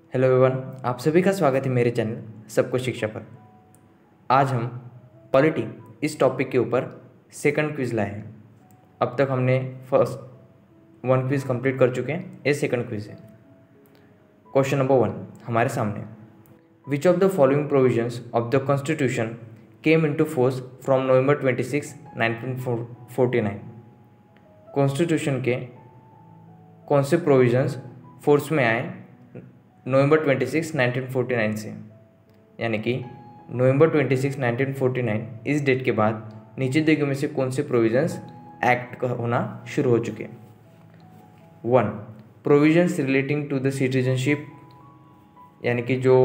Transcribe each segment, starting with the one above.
Hello everyone, आप सभी का स्वागत है मेरे चैनल सबको शिक्षा पर। आज हम पॉलिटी इस टॉपिक के ऊपर सेकंड क्विज लाए हैं। अब तक हमने फर्स्ट 1 क्विज कंप्लीट कर चुके हैं, ये सेकंड क्विज है। क्वेश्चन नंबर 1 हमारे सामने, which of the following provisions of the constitution came into force from November 26, 1949। Constitution के कौन से प्रोविजंस फोर्स में आए नवंबर 26, 1949 से, यानी कि नवंबर 26, 1949 इस डेट के बाद नीचे दिए गए में से कौन से प्रोविजंस एक्ट होना शुरू हो चुके हैं। 1. Provisions relating to the citizenship, यानी कि जो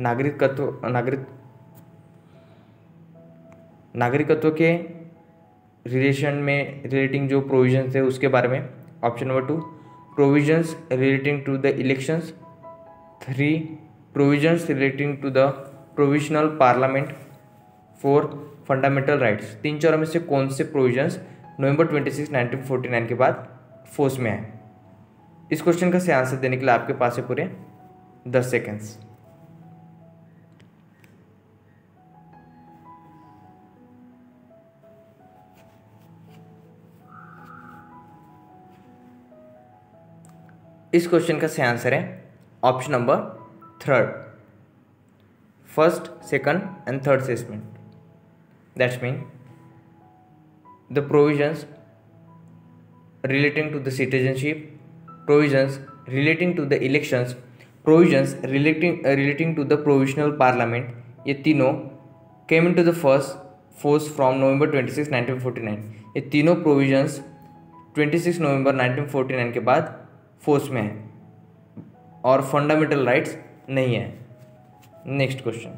नागरिकत्व के रिलेटिंग जो प्रोविजंस थे उसके बारे में। Option number 2, provisions relating to the elections. 3. Provisions relating to the provisional parliament. 4. Fundamental rights. तीन चारों में से कौन से प्रोविजंस नवंबर 26, 1949 के बाद फोर्स में आए। इस क्वेश्चन का सही आंसर देने के लिए आपके पास है पूरे 10 सेकेंड्स। इस क्वेश्चन का सही आंसर है option number 3, first, second and third statement. That's mean the provisions relating to the citizenship, provisions relating to the elections, provisions relating to the provisional parliament, ये तीनों came into the first force from November 26, 1949। ये तीनों provisions 26 नवंबर 1949 के बाद force में है और fundamental rights नहीं है। नेक्स्ट क्वेश्चन,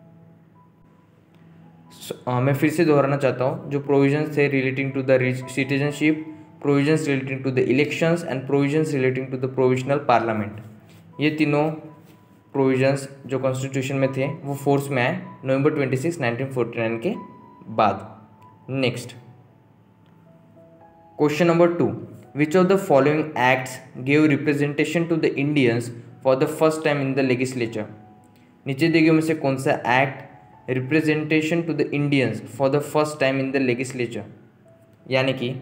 मैं फिर से दोहराना चाहता हूँ। जो प्रोविजंस थे relating to the citizenship, provisions relating to the elections and provisions relating to the provisional parliament, ये तीनों प्रोविजंस जो कॉन्स्टिट्यूशन में थे वो फोर्स में आए नवंबर 26, 1949 के बाद। Next question number 2, which of the following acts give representation to the Indians for the first time in the legislature. नीचे दिए गए में से कौन सा act representation to the Indians for the first time in the legislature, यानी कि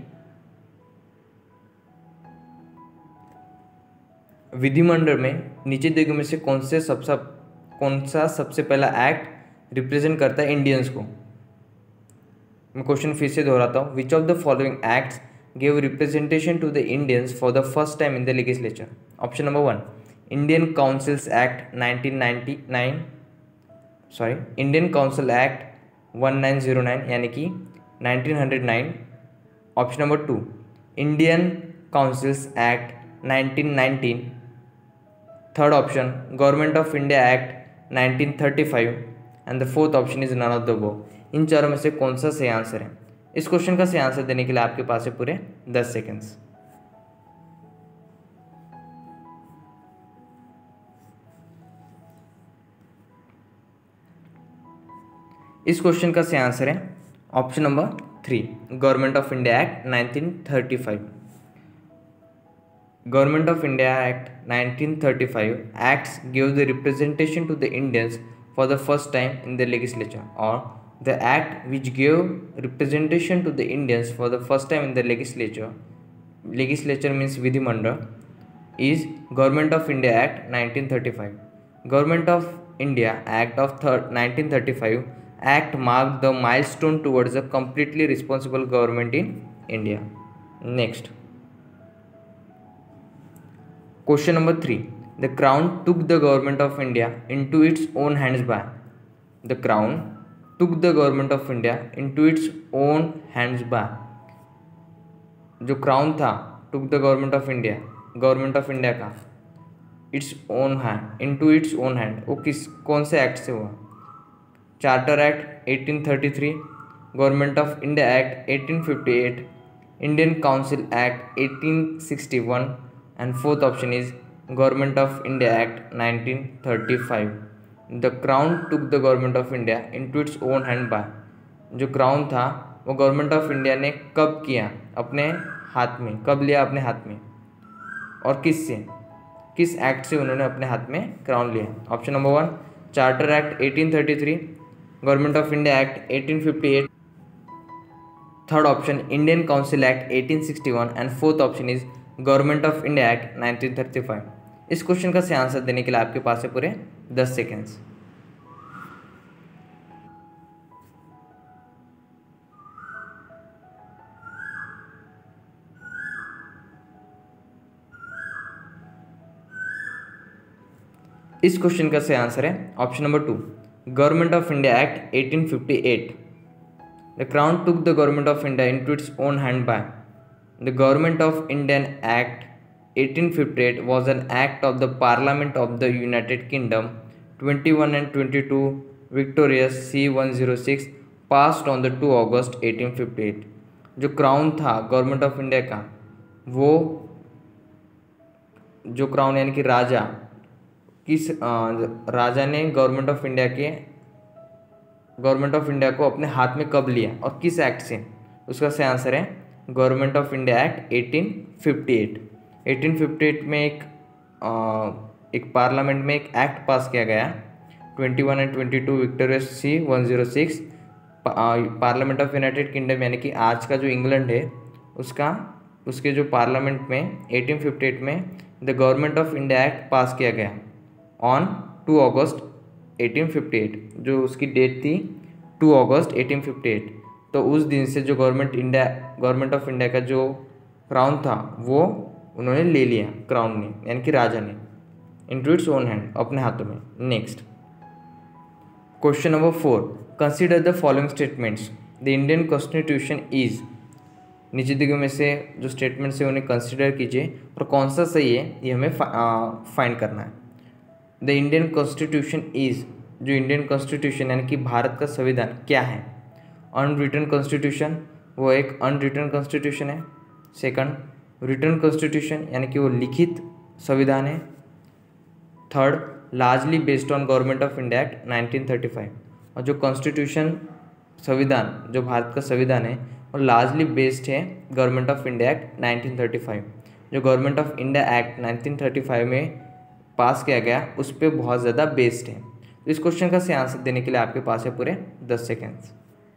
विधिमंडल में नीचे दिए गए में से कौन सा सबसे पहला एक्ट रिप्रेजेंट करता है इंडियंस को। मैं क्वेश्चन फिर से दोहराता हूँ। Which of the following acts give representation to the Indians for the first time in the legislature. Option number 1, Indian councils act 1999, Indian council act 1909 यानी कि 1909। Option number 2, Indian councils act 1919। Third option, government of India act 1935 and the fourth option is none of the above. इन चारों में से कौन सा सही answer है। इस क्वेश्चन का सही आंसर देने के लिए आपके पास है पूरे 10 सेकेंड्स। इस क्वेश्चन का सही आंसर है option number 3, government of India act 1935। Government of India act 1935 acts give the representation to the Indians for the first time in the legislature, or the act which gave representation to the Indians for the first time in the legislature means Vidhimandal, is Government of India Act 1935. Government of India Act of 1935 act marked the milestone towards a completely responsible government in India. Next, question number 3, the crown took the government of India into its own hands by. The crown took the government of India into its own hands by. जो crown था took the government of India का its own hand, into its own hand, वो कौन से act से हुआ। Charter act 1833, government of India act 1858, Indian council act 1861 and fourth option is Government of India Act 1935. The crown took the government of India into its own hand by. जो crown था वो government of India ने कब किया, अपने हाथ में, कब लिया अपने हाथ में और किससे, किस एक्ट से उन्होंने अपने हाथ में क्राउन लिया? Option number 1 charter act 1833, government of India act 1858, third option Indian council act 1861 and fourth option is government of India act 1935। इस क्वेश्चन का सही आंसर देने के लिए आपके पास है पूरे 10 सेकेंड्स। इस क्वेश्चन का सही आंसर है option number 2 government of India act 1858। The crown took the government of India into its own hand by the government of Indian act 1858 was an act of the Parliament of the United Kingdom 21 and 22 Victorious C-106 passed on the 2 August 1858। जो crown था government of India का, वो जो crown यानी कि राजा, किस राजा ने government of India को अपने हाथ में कब लिया और किस एक्ट से? उसका सही आंसर है गवर्नमेंट ऑफ इंडिया एक्ट 1858। 1858 में एक पार्लियामेंट में एक एक्ट पास किया गया 21 and 22 Victorious C-106। Parliament of United Kingdom यानी कि आज का जो इंग्लैंड है उसके जो पार्लियामेंट में 1858 में the government of India act pass किया गया ऑन 2 अगस्त 1858, जो उसकी डेट थी 2 अगस्त 1858। तो उस दिन से जो गवर्नमेंट ऑफ इंडिया का जो क्राउन था वो उन्होंने ले लिया, क्राउन ने यानी कि राजा ने, इनटू इट्स ओन हैंड, अपने हाथों में। Next question number 4 consider the following statements the Indian constitution is. नीचे दिए में से जो स्टेटमेंट्स है उन्हें कंसिडर कीजिए और कौन सा सही है ये हमें फाइंड करना है। द इंडियन कॉन्स्टिट्यूशन इज, जो इंडियन कॉन्स्टिट्यूशन यानी कि भारत का संविधान क्या है? अनरिटन कॉन्स्टिट्यूशन, वो एक अनरिटन कॉन्स्टिट्यूशन है। सेकंड रिटन कॉन्स्टिट्यूशन यानी कि वो लिखित संविधान है। Third largely based on government of India act 1935, और जो कॉन्स्टिट्यूशन संविधान जो भारत का संविधान है वो लार्जली बेस्ड है गवर्नमेंट ऑफ इंडिया एक्ट 1935। जो गवर्नमेंट ऑफ इंडिया एक्ट 1935 में पास किया गया उस पर बहुत ज़्यादा बेस्ड है। तो इस क्वेश्चन का सही आंसर देने के लिए आपके पास है पूरे 10 सेकेंड्स।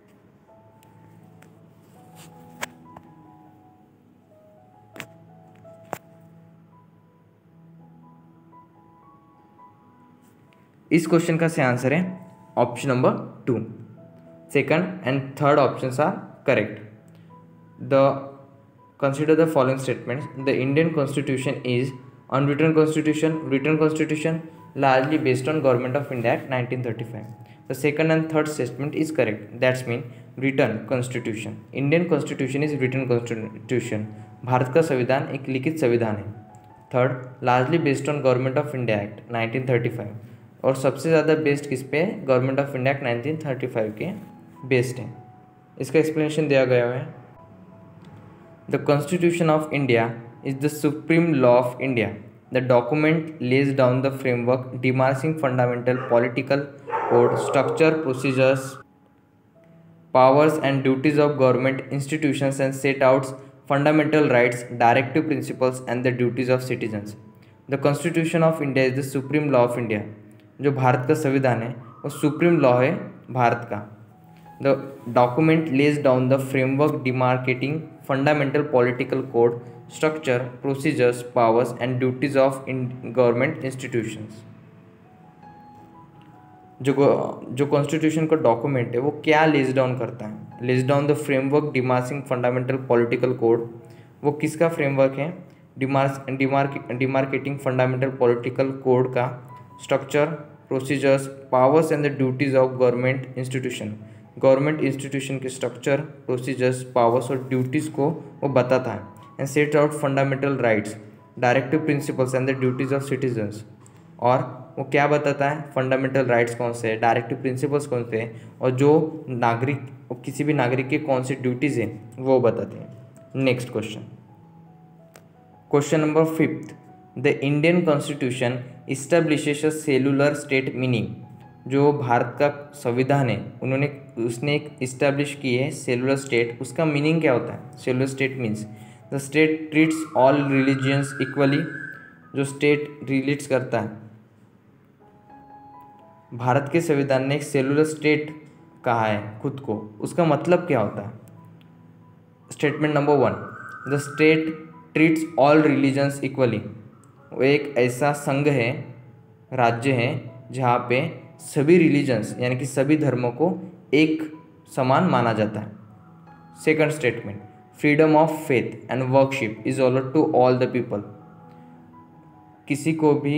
इस क्वेश्चन का सही आंसर है option number 2। Second and third options are correct. Consider the following statements the Indian constitution is unwritten constitution, written constitution, largely based on government of India act 1935। The second and third statement is correct, that's mean written constitution. Indian constitution is written constitution, Bharat का संविधान एक लिखित संविधान है। Third largely based on government of India act 1935, और सबसे ज़्यादा based किस पे? गवर्नमेंट ऑफ इंडिया एक्ट 1935 के बेस्ड है। इसका एक्सप्लेनेशन दिया गया है। The constitution of India is the supreme law of India. The document lays down the framework डिमार्किंग fundamental political code, structure, procedures, powers and duties of government institutions and set out fundamental rights, directive principles and the duties of citizens. The Constitution of India is the supreme law of India. जो भारत का संविधान है वो supreme law है भारत का। The document lays down the framework demarcating fundamental political code, structure, procedures, powers and duties of government institutions. जो constitution का document है वो क्या लेज डाउन करता है? Lays down the framework डिमार्किंग fundamental political code. वो किसका फ्रेमवर्क है? डिमार्केटिंग फंडामेंटल पॉलिटिकल कोड का। Structure, procedures, powers and the duties of government institution. Government institution के स्ट्रक्चर, प्रोसीजर्स, पावर्स और ड्यूटीज़ को वो बताता है। And set out fundamental rights, directive principles and the duties of citizens. और वो क्या बताता है? फंडामेंटल राइट्स कौन से हैं, डायरेक्टिव प्रिंसिपल्स कौन से हैं, और जो नागरिक, किसी भी नागरिक की कौन सी ड्यूटीज़ हैं वो बताते हैं। Next question number 5, the Indian constitution establishes a secular state meaning. जो भारत का संविधान है उसने एक इस्टेब्लिश की है सेलुलर स्टेट। उसका मीनिंग क्या होता है? Secular state means the state treats all religions equally, जो स्टेट रिलेट्स करता है, भारत के संविधान ने एक सेलुलर स्टेट कहा है खुद को, उसका मतलब क्या होता है? Statement number 1, the state treats all religions equally. वो एक ऐसा संघ है, राज्य है, जहाँ पे सभी रिलीजन्स यानी कि सभी धर्मों को एक समान माना जाता है। Second statement, freedom of faith and worship is allotted to all the people. किसी को भी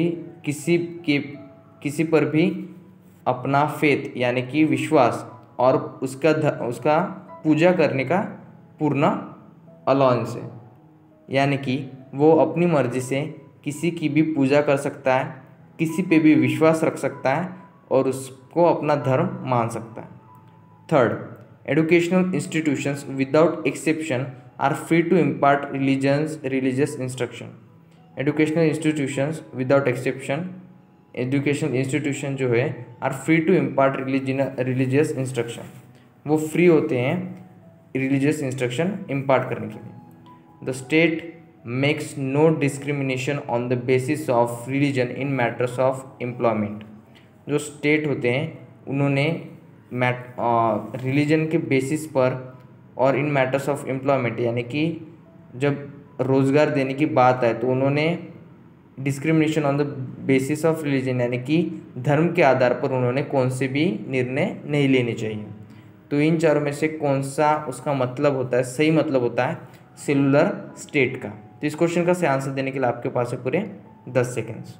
किसी पर भी अपना फेथ यानी कि विश्वास और उसका पूजा करने का पूर्ण अलाउंस है, यानी कि वो अपनी मर्जी से किसी की भी पूजा कर सकता है, किसी पे भी विश्वास रख सकता है और उसको अपना धर्म मान सकता है। Third, educational institutions without exception are free to impart religious instruction. Educational institutions without exception, educational institution जो है are free to impart religious instruction, वो फ्री होते हैं रिलीजियस इंस्ट्रक्शन इम्पार्ट करने के लिए। The state makes no discrimination on the basis of religion in matters of employment. जो state होते हैं उन्होंने रिलीजन के बेसिस पर और इन मैटर्स ऑफ एम्प्लॉयमेंट यानी कि जब रोज़गार देने की बात आए तो उन्होंने discrimination on the basis of religion यानी कि धर्म के आधार पर उन्होंने कौन से भी निर्णय नहीं लेने चाहिए। तो इन चारों में से कौन सा उसका मतलब होता है, सही मतलब होता है सेलुलर स्टेट का। तो इस क्वेश्चन का सही आंसर देने के लिए आपके पास है पूरे 10 सेकेंड्स।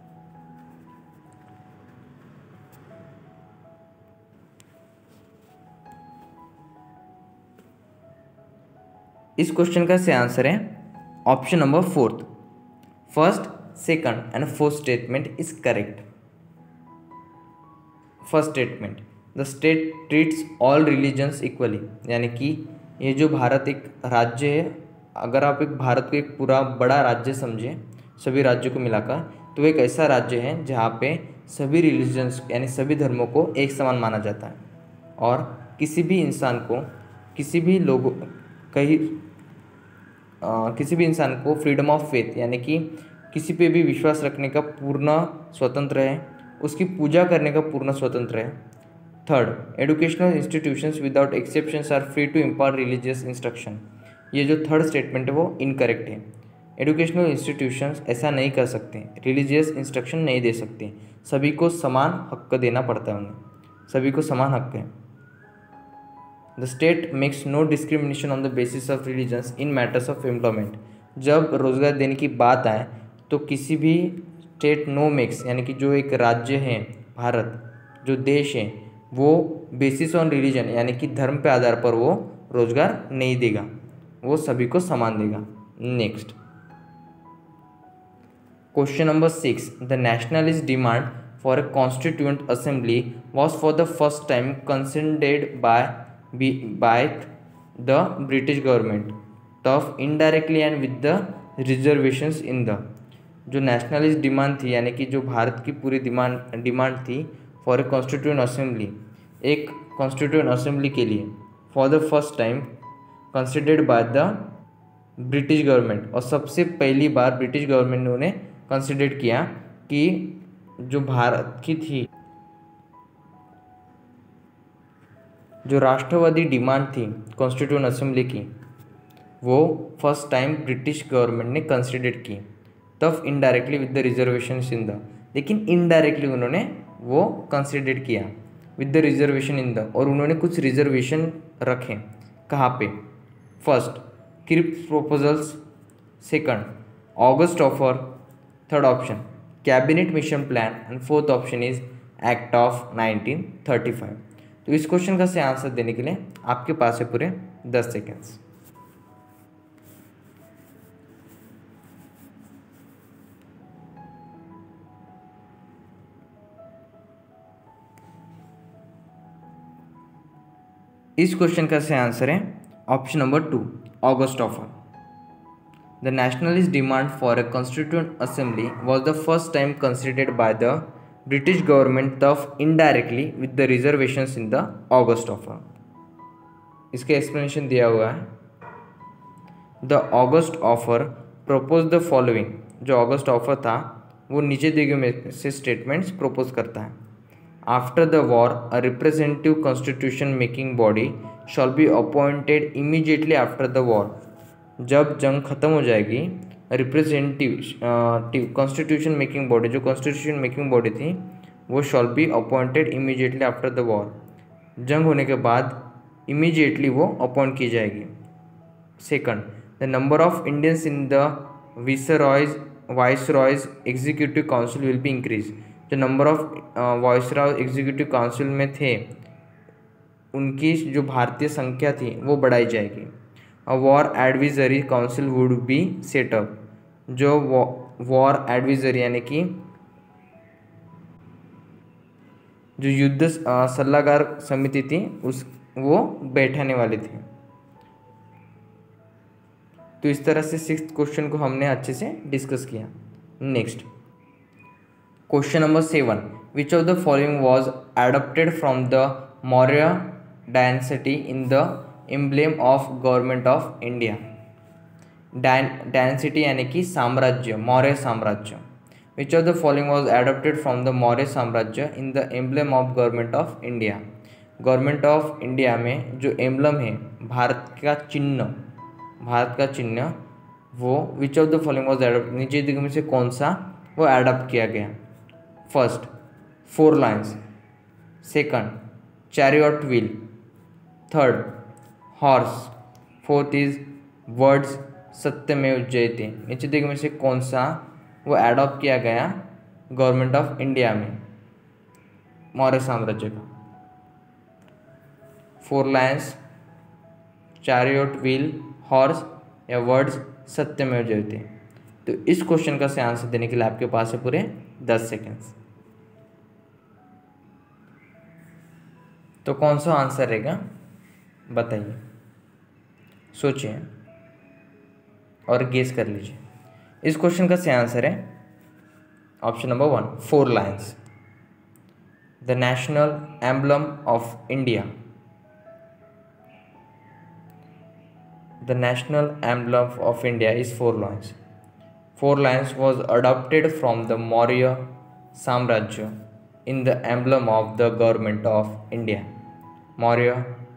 इस क्वेश्चन का सही आंसर है option number 4, first, second and fourth statement is correct. First statement, the state treats all religions equally, यानी कि ये जो भारत एक राज्य है, अगर आप एक भारत को एक पूरा बड़ा राज्य समझें सभी राज्यों को मिलाकर, तो एक ऐसा राज्य है जहाँ पे सभी रिलीजन्स यानी सभी धर्मों को एक समान माना जाता है और किसी भी इंसान को किसी भी इंसान को फ्रीडम ऑफ फेथ यानी कि किसी पे भी विश्वास रखने का पूर्ण स्वतंत्र है, उसकी पूजा करने का पूर्ण स्वतंत्र है। Third, educational institutions without exceptions are free to impart religious instruction. ये जो थर्ड स्टेटमेंट है वो इनकरेक्ट है। एजुकेशनल इंस्टीट्यूशंस ऐसा नहीं कर सकते, रिलीजियस इंस्ट्रक्शन नहीं दे सकते, सभी को समान हक देना पड़ता है, उन्हें सभी को समान हक है। The state makes no discrimination on the basis of religions in matters of employment. जब रोजगार देने की बात आए तो किसी भी स्टेट नो मेक्स यानी कि जो एक राज्य है, भारत जो देश है, वो बेसिस ऑन रिलीजन यानी कि धर्म पे आधार पर वो रोजगार नहीं देगा, वो सभी को समान देगा। Next question number 6, the nationalist demand for a constituent assembly was for the first time considered by the British government tough indirectly and with the reservations in the. जो नेशनलिस्ट डिमांड थी यानी कि जो भारत की पूरी डिमांड थी for a constituent assembly, एक कॉन्स्टिट्यूएंट असेंबली के लिए for the first time considered by the British government, और सबसे पहली बार ब्रिटिश गवर्नमेंट ने उन्हें कंसिडर किया कि जो भारत की थी जो राष्ट्रवादी डिमांड थी कॉन्स्टिट्यूएंट असेंबली की, वो फर्स्ट टाइम ब्रिटिश गवर्नमेंट ने कंसिडर की, तब indirectly with the reservation in the, लेकिन इनडायरेक्टली उन्होंने वो कंसिडर किया with the reservation in the, और उन्होंने कुछ रिजर्वेशन रखे। कहाँ पे? First, Cripps proposals, second August offer, third option cabinet mission plan and fourth option is act of 1935। तो इस क्वेश्चन का सही आंसर देने के लिए आपके पास है पूरे 10 सेकेंड्स। इस क्वेश्चन का सही आंसर है option number 2, August offer. The nationalist demand for a constituent assembly was the first time considered by the British government thus indirectly with the reservations in the August offer। इसके explanation दिया हुआ है। The August offer proposed the following: जो August offer था वो नीचे दिए गए में से स्टेटमेंट्स प्रपोज करता है। After the war a representative constitution making body shall be appointed immediately after the war. जब जंग खत्म हो जाएगी, रिप्रेजेंटेटिव कॉन्स्टिट्यूशन मेकिंग बॉडी, जो कॉन्स्टिट्यूशन मेकिंग बॉडी थी वो shall be appointed immediately after the war. जंग होने के बाद इमीडिएटली वो अपॉइंट की जाएगी। Second, the number of Indians in the viceroy's executive council will be increase. जो number of viceroy executive council में थे उनकी जो भारतीय संख्या थी वो बढ़ाई जाएगी। A war advisory council would be set up. जो वॉर एडवाइजरी यानी कि जो युद्ध सलाहकार समिति थी वो बैठाने वाली थी। तो इस तरह से 6th क्वेश्चन को हमने अच्छे से डिस्कस किया। Next question number 7, which of the following was adopted from the Maurya dynasty in the emblem of government of India. Dynasty यानी कि साम्राज्य, मौर्य साम्राज्य। Which of the following was adopted from the Maurya साम्राज्य in the emblem of government of India. Government of India में जो emblem है, भारत का चिन्ह, वो which of the following was adopt, नीचे दिए में से कौन सा वो एडॉप्ट किया गया। First 4 lines, second chariot wheel, third horse, fourth is words Satyameva Jayate. नीचे दिए में से कौन सा वो एडॉप्ट किया गया गवर्नमेंट ऑफ इंडिया में, मौर्य साम्राज्य का। 4 लाइन्स, चैरियट व्हील, हॉर्स या वर्ड्स सत्यमेव जयते। तो इस क्वेश्चन का सही आंसर देने के लिए आपके पास है पूरे 10 सेकेंड्स। तो कौन सा आंसर रहेगा बताइए, सोचिए और गेस कर लीजिए। इस क्वेश्चन का सही आंसर है option number 1, 4 lines. The national emblem of India, the national emblem of India is 4 lions. 4 lions was adopted from the Maurya Samrajya in the emblem of the government of India. Maurya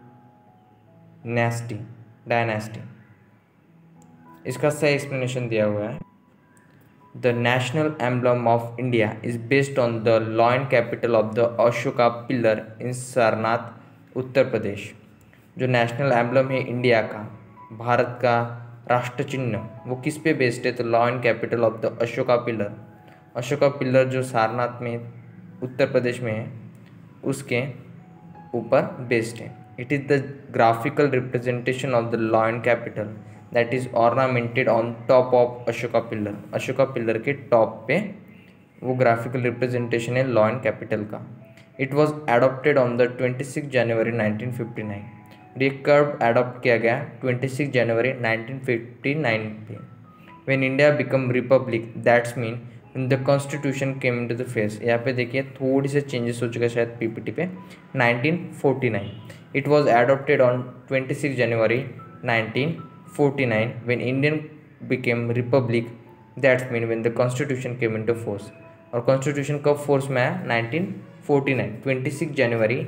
dynasty. इसका सही explanation दिया हुआ है। The national emblem of India is based on the lion capital of the Ashoka pillar in Sarnath, Uttar Pradesh. जो national emblem है India का, भारत का राष्ट्र चिन्ह, वो किस पे बेस्ड है? तो lion capital of the Ashoka pillar. Ashoka pillar जो सारनाथ में उत्तर प्रदेश में है उसके ऊपर बेस्ड है। It is the graphical representation of the lion capital that is ornamented on top of Ashoka pillar. Ashoka pillar के टॉप पे वो ग्राफिकल रिप्रेजेंटेशन है लॉयन कैपिटल का। It was adopted on the 26 जनवरी 1959। ये कब एडॉप्ट किया गया? 26 जनवरी 1959 पे। When India become republic that's mean when the constitution came into the face. यहाँ पे देखिए थोड़ी से चेंजेस हो चुके हैं शायद पीपीटी पे। 1949 it was adopted on 26 January 1949 when Indian became republic that's mean when the constitution came into force. और कॉन्स्टिट्यूशन कब फोर्स में आया? 1949, 26 जनवरी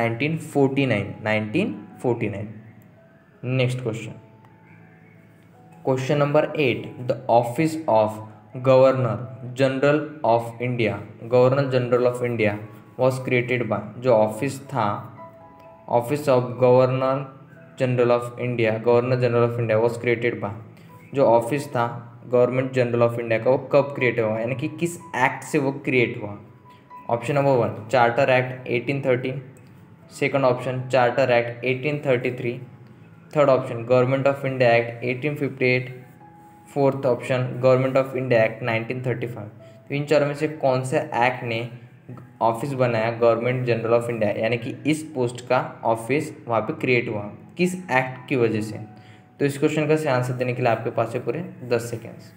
1949। Next question, question number 8, the office of governor general of India, governor general of India was created by. जो office था, office of governor general of India, governor general of India was created by. जो office था government general of India का वो कब create हुआ, यानी कि किस एक्ट से वो क्रिएट हुआ? Option number 1 charter act 1813, second option charter act 1833, third option government of India act 1858, fourth option government of India act 1935। तो इन चारों में से कौन से एक्ट ने ऑफिस बनाया गवर्नमेंट जनरल ऑफ इंडिया, यानी कि इस पोस्ट का ऑफिस वहाँ पे क्रिएट हुआ, किस एक्ट की वजह से? तो इस क्वेश्चन का सही आंसर देने के लिए आपके पास है पूरे 10 सेकेंड्स।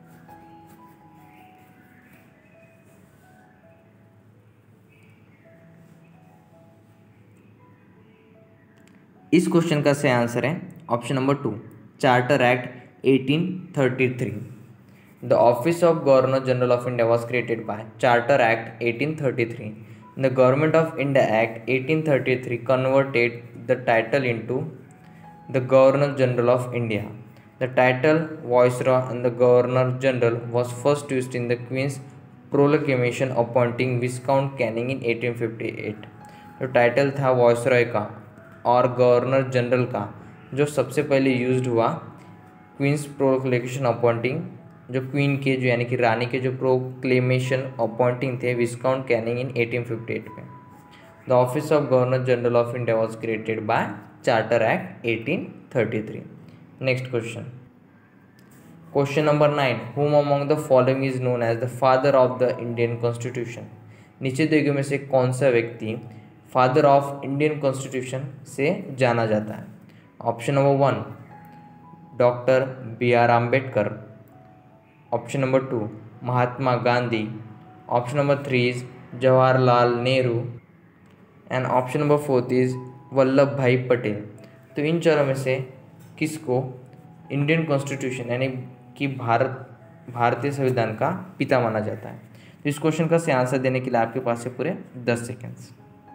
इस क्वेश्चन का सही आंसर है option number 2 charter act 1833। The Office of Governor General of India was created by Charter Act 1833. The Government of India Act 1833 converted the title into the Governor General of India. The title Viceroy and the Governor General was first used in the Queen's Proclamation appointing Viscount Canning in 1858. जो title था viceroy का और governor general का जो सबसे पहले used हुआ queen's proclamation appointing, जो क्वीन के जो यानी कि रानी के जो प्रोक्लेमेशन अपॉइंटिंग थे विस्काउंट कैनिंग इन 1858 में। The office of governor general of India was created by charter act 1833। Next question, question number 9, whom among the following is known as the father of the Indian Constitution? नीचे दिए में से कौन सा व्यक्ति father of Indian constitution से जाना जाता है? Option number 1 doctor B.R. Ambedkar, option number 2 Mahatma Gandhi, option number 3 is Jawaharlal Nehru and option number 4 is Vallabh Bhai Patel. तो इन चारों में से किसको इंडियन कॉन्स्टिट्यूशन यानी कि भारतीय संविधान का पिता माना जाता है? तो इस क्वेश्चन का सही आंसर देने के लिए आपके पास है पूरे 10 सेकेंड्स।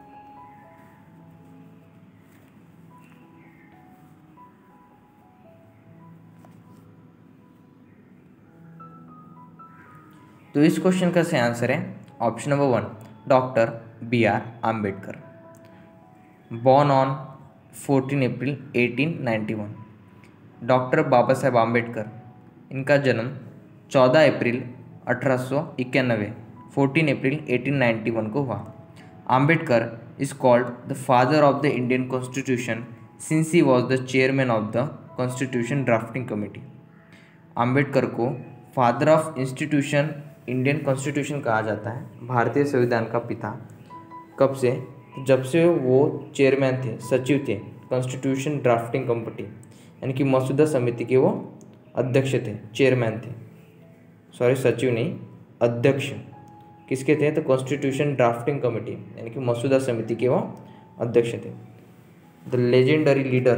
तो इस क्वेश्चन का सही आंसर है option number 1 doctor B.R. Ambedkar, born on 14 April 1891। Doctor Baba Saheb Ambedkar, इनका जन्म 14 अप्रैल 1891 14 अप्रैल 1891 को हुआ। Ambedkar is called the father of the Indian constitution since he was the chairman of the constitution drafting committee. Ambedkar को father of institution Indian constitution कहा जाता है, भारतीय संविधान का पिता। कब से? जब से वो चेयरमैन थे, सचिव थे कॉन्स्टिट्यूशन ड्राफ्टिंग कमेटी यानी कि मसौदा समिति के वो अध्यक्ष थे, चेयरमैन थे, सॉरी सचिव नहीं, अध्यक्ष किसके थे? तो कॉन्स्टिट्यूशन ड्राफ्टिंग कमेटी यानी कि मसौदा समिति के वो अध्यक्ष थे। द लेजेंडरी लीडर,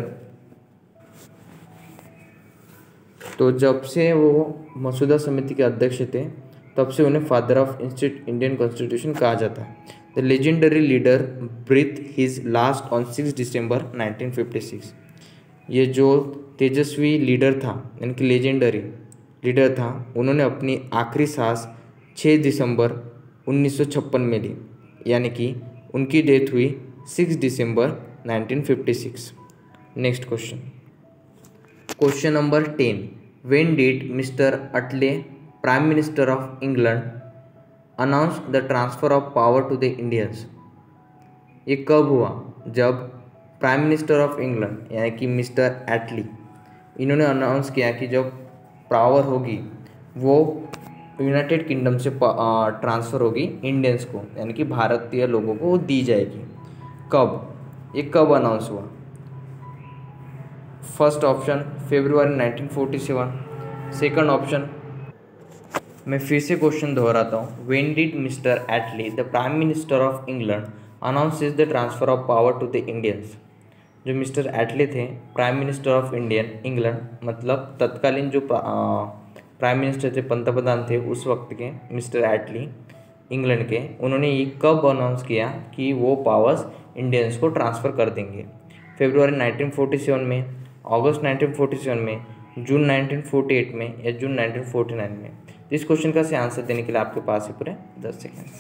तो जब से वो मसौदा समिति के अध्यक्ष थे तब से उन्हें फादर ऑफ इंडियन कॉन्स्टिट्यूशन कहा जाता है। The legendary leader breath his last on 6 दिसंबर 1956। ये जो तेजस्वी लीडर था यानी कि लेजेंडरी लीडर था, उन्होंने अपनी आखिरी सांस 6 दिसंबर 1956 में ली, यानी कि उनकी डेथ हुई 6 दिसंबर 1956। Next question, question number 10, when did mister Attlee prime minister of England announce the transfer of power to the Indians? ये कब हुआ? जब प्राइम मिनिस्टर ऑफ इंग्लैंड यानी कि मिस्टर एटली, इन्होंने अनाउंस किया कि जब पावर होगी वो यूनाइटेड किंगडम से ट्रांसफ़र होगी इंडियंस को यानी कि भारतीय लोगों को वो दी जाएगी। कब? ये कब अनाउंस हुआ? First option February 1947, second option, मैं फिर से क्वेश्चन दोहराता हूँ, when did mister Attlee the prime minister of England announces the transfer of power to the Indians? जो मिस्टर एटली थे प्राइम मिनिस्टर ऑफ इंग्लैंड, मतलब तत्कालीन जो प्राइम मिनिस्टर थे, पंतप्रधान थे उस वक्त के मिस्टर एटली इंग्लैंड के, उन्होंने ये कब अनाउंस किया कि वो पावर्स इंडियंस को ट्रांसफ़र कर देंगे? फरवरी 1947 में, अगस्त 1947 में, जून 1948 में या जून 1949 में? इस क्वेश्चन का सही आंसर देने के लिए आपके पास है पूरे 10 सेकेंड्स।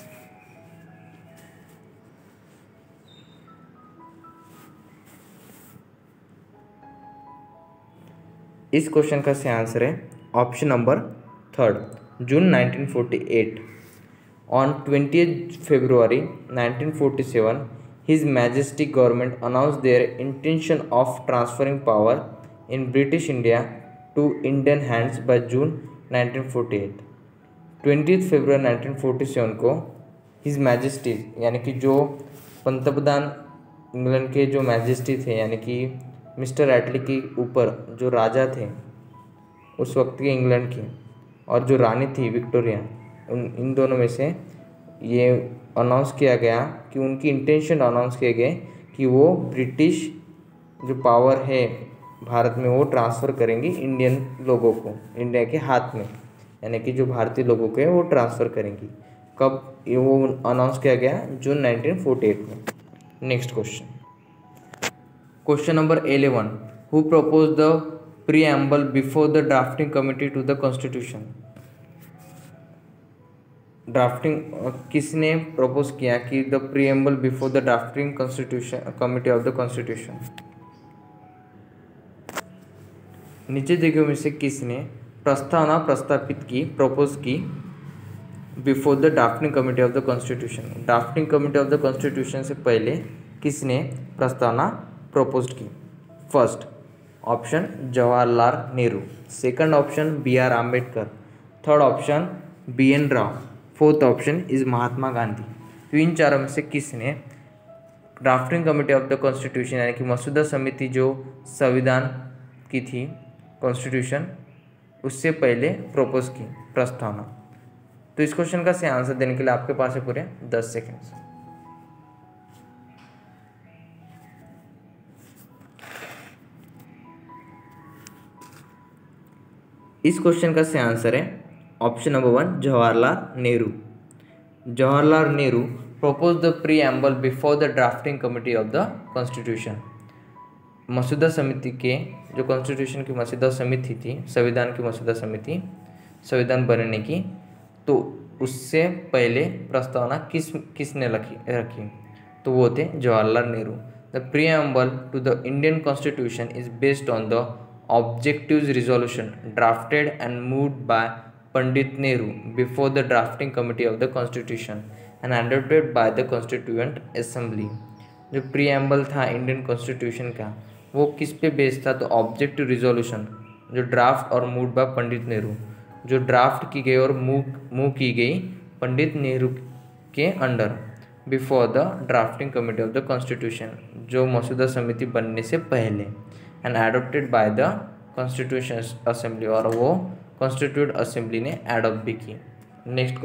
इस क्वेश्चन का सही आंसर है option number 3, June 1948। On 20 February 1947 his majestic government announce their intention of transferring power in British India to Indian hands by June 1948। 20 फरवरी 1947 को हिज मैजेस्टी यानी कि जो पंतप्रधान इंग्लैंड के जो मैजेस्टी थे यानी कि मिस्टर एटली के ऊपर जो राजा थे उस वक्त के इंग्लैंड की और जो रानी थी विक्टोरिया, इन दोनों में से ये अनाउंस किया गया कि उनकी इंटेंशन अनाउंस किए गए कि वो ब्रिटिश जो पावर है भारत में वो ट्रांसफ़र करेंगी इंडियन लोगों को, इंडिया के हाथ में, यानी कि जो भारतीय लोगों के वो ट्रांसफ़र करेंगी। कब ये वो अनाउंस किया गया? जून 1948 में। Next question number 11, who propose the preamble before the drafting committee to the constitution? Drafting किसने प्रपोज किया कि the preamble before the drafting constitution committee of the constitution? नीचे दिए में से किसने प्रस्तावना प्रस्तापित की, प्रपोज की before the drafting committee of the constitution? Drafting committee of the constitution से पहले किसने प्रस्तावना प्रपोज की? First option Jawaharlal Nehru, second option B.R. Ambedkar, third option B.N. Rao, fourth option is Mahatma Gandhi. तो इन चारों में से किसने drafting committee of the constitution यानी कि मसूदा समिति जो संविधान की थी, कॉन्स्टिट्यूशन, उससे पहले प्रपोज की प्रस्तावना? तो इस क्वेश्चन का सही आंसर देने के लिए आपके पास है पूरे 10 सेकेंड्स। इस क्वेश्चन का सही आंसर है option number 1 Jawaharlal Nehru. Jawaharlal Nehru proposed the preamble before the drafting committee of the constitution। मसूदा समिति के जो कॉन्स्टिट्यूशन की मसूदा समिति थी, संविधान की मसूदा समिति, संविधान बनने की, तो उससे पहले प्रस्तावना किसने रखी? तो वो थे Jawaharlal Nehru. The preamble to the Indian constitution is based on the objectives resolution drafted and moved by Pandit Nehru before the drafting committee of the constitution and adopted by the constituent assembly। जो preamble था Indian constitution का वो किस पे based था? तो objective resolution जो draft और मूव बाय पंडित नेहरू, जो ड्राफ्ट की गई और मूव की गई पंडित नेहरू के under before the drafting committee of the constitution, जो मसूदा समिति बनने से पहले, and adopted by the constitution assembly, और वो कॉन्स्टिट्यूट असेंबली ने एडॉप्ट भी की। Next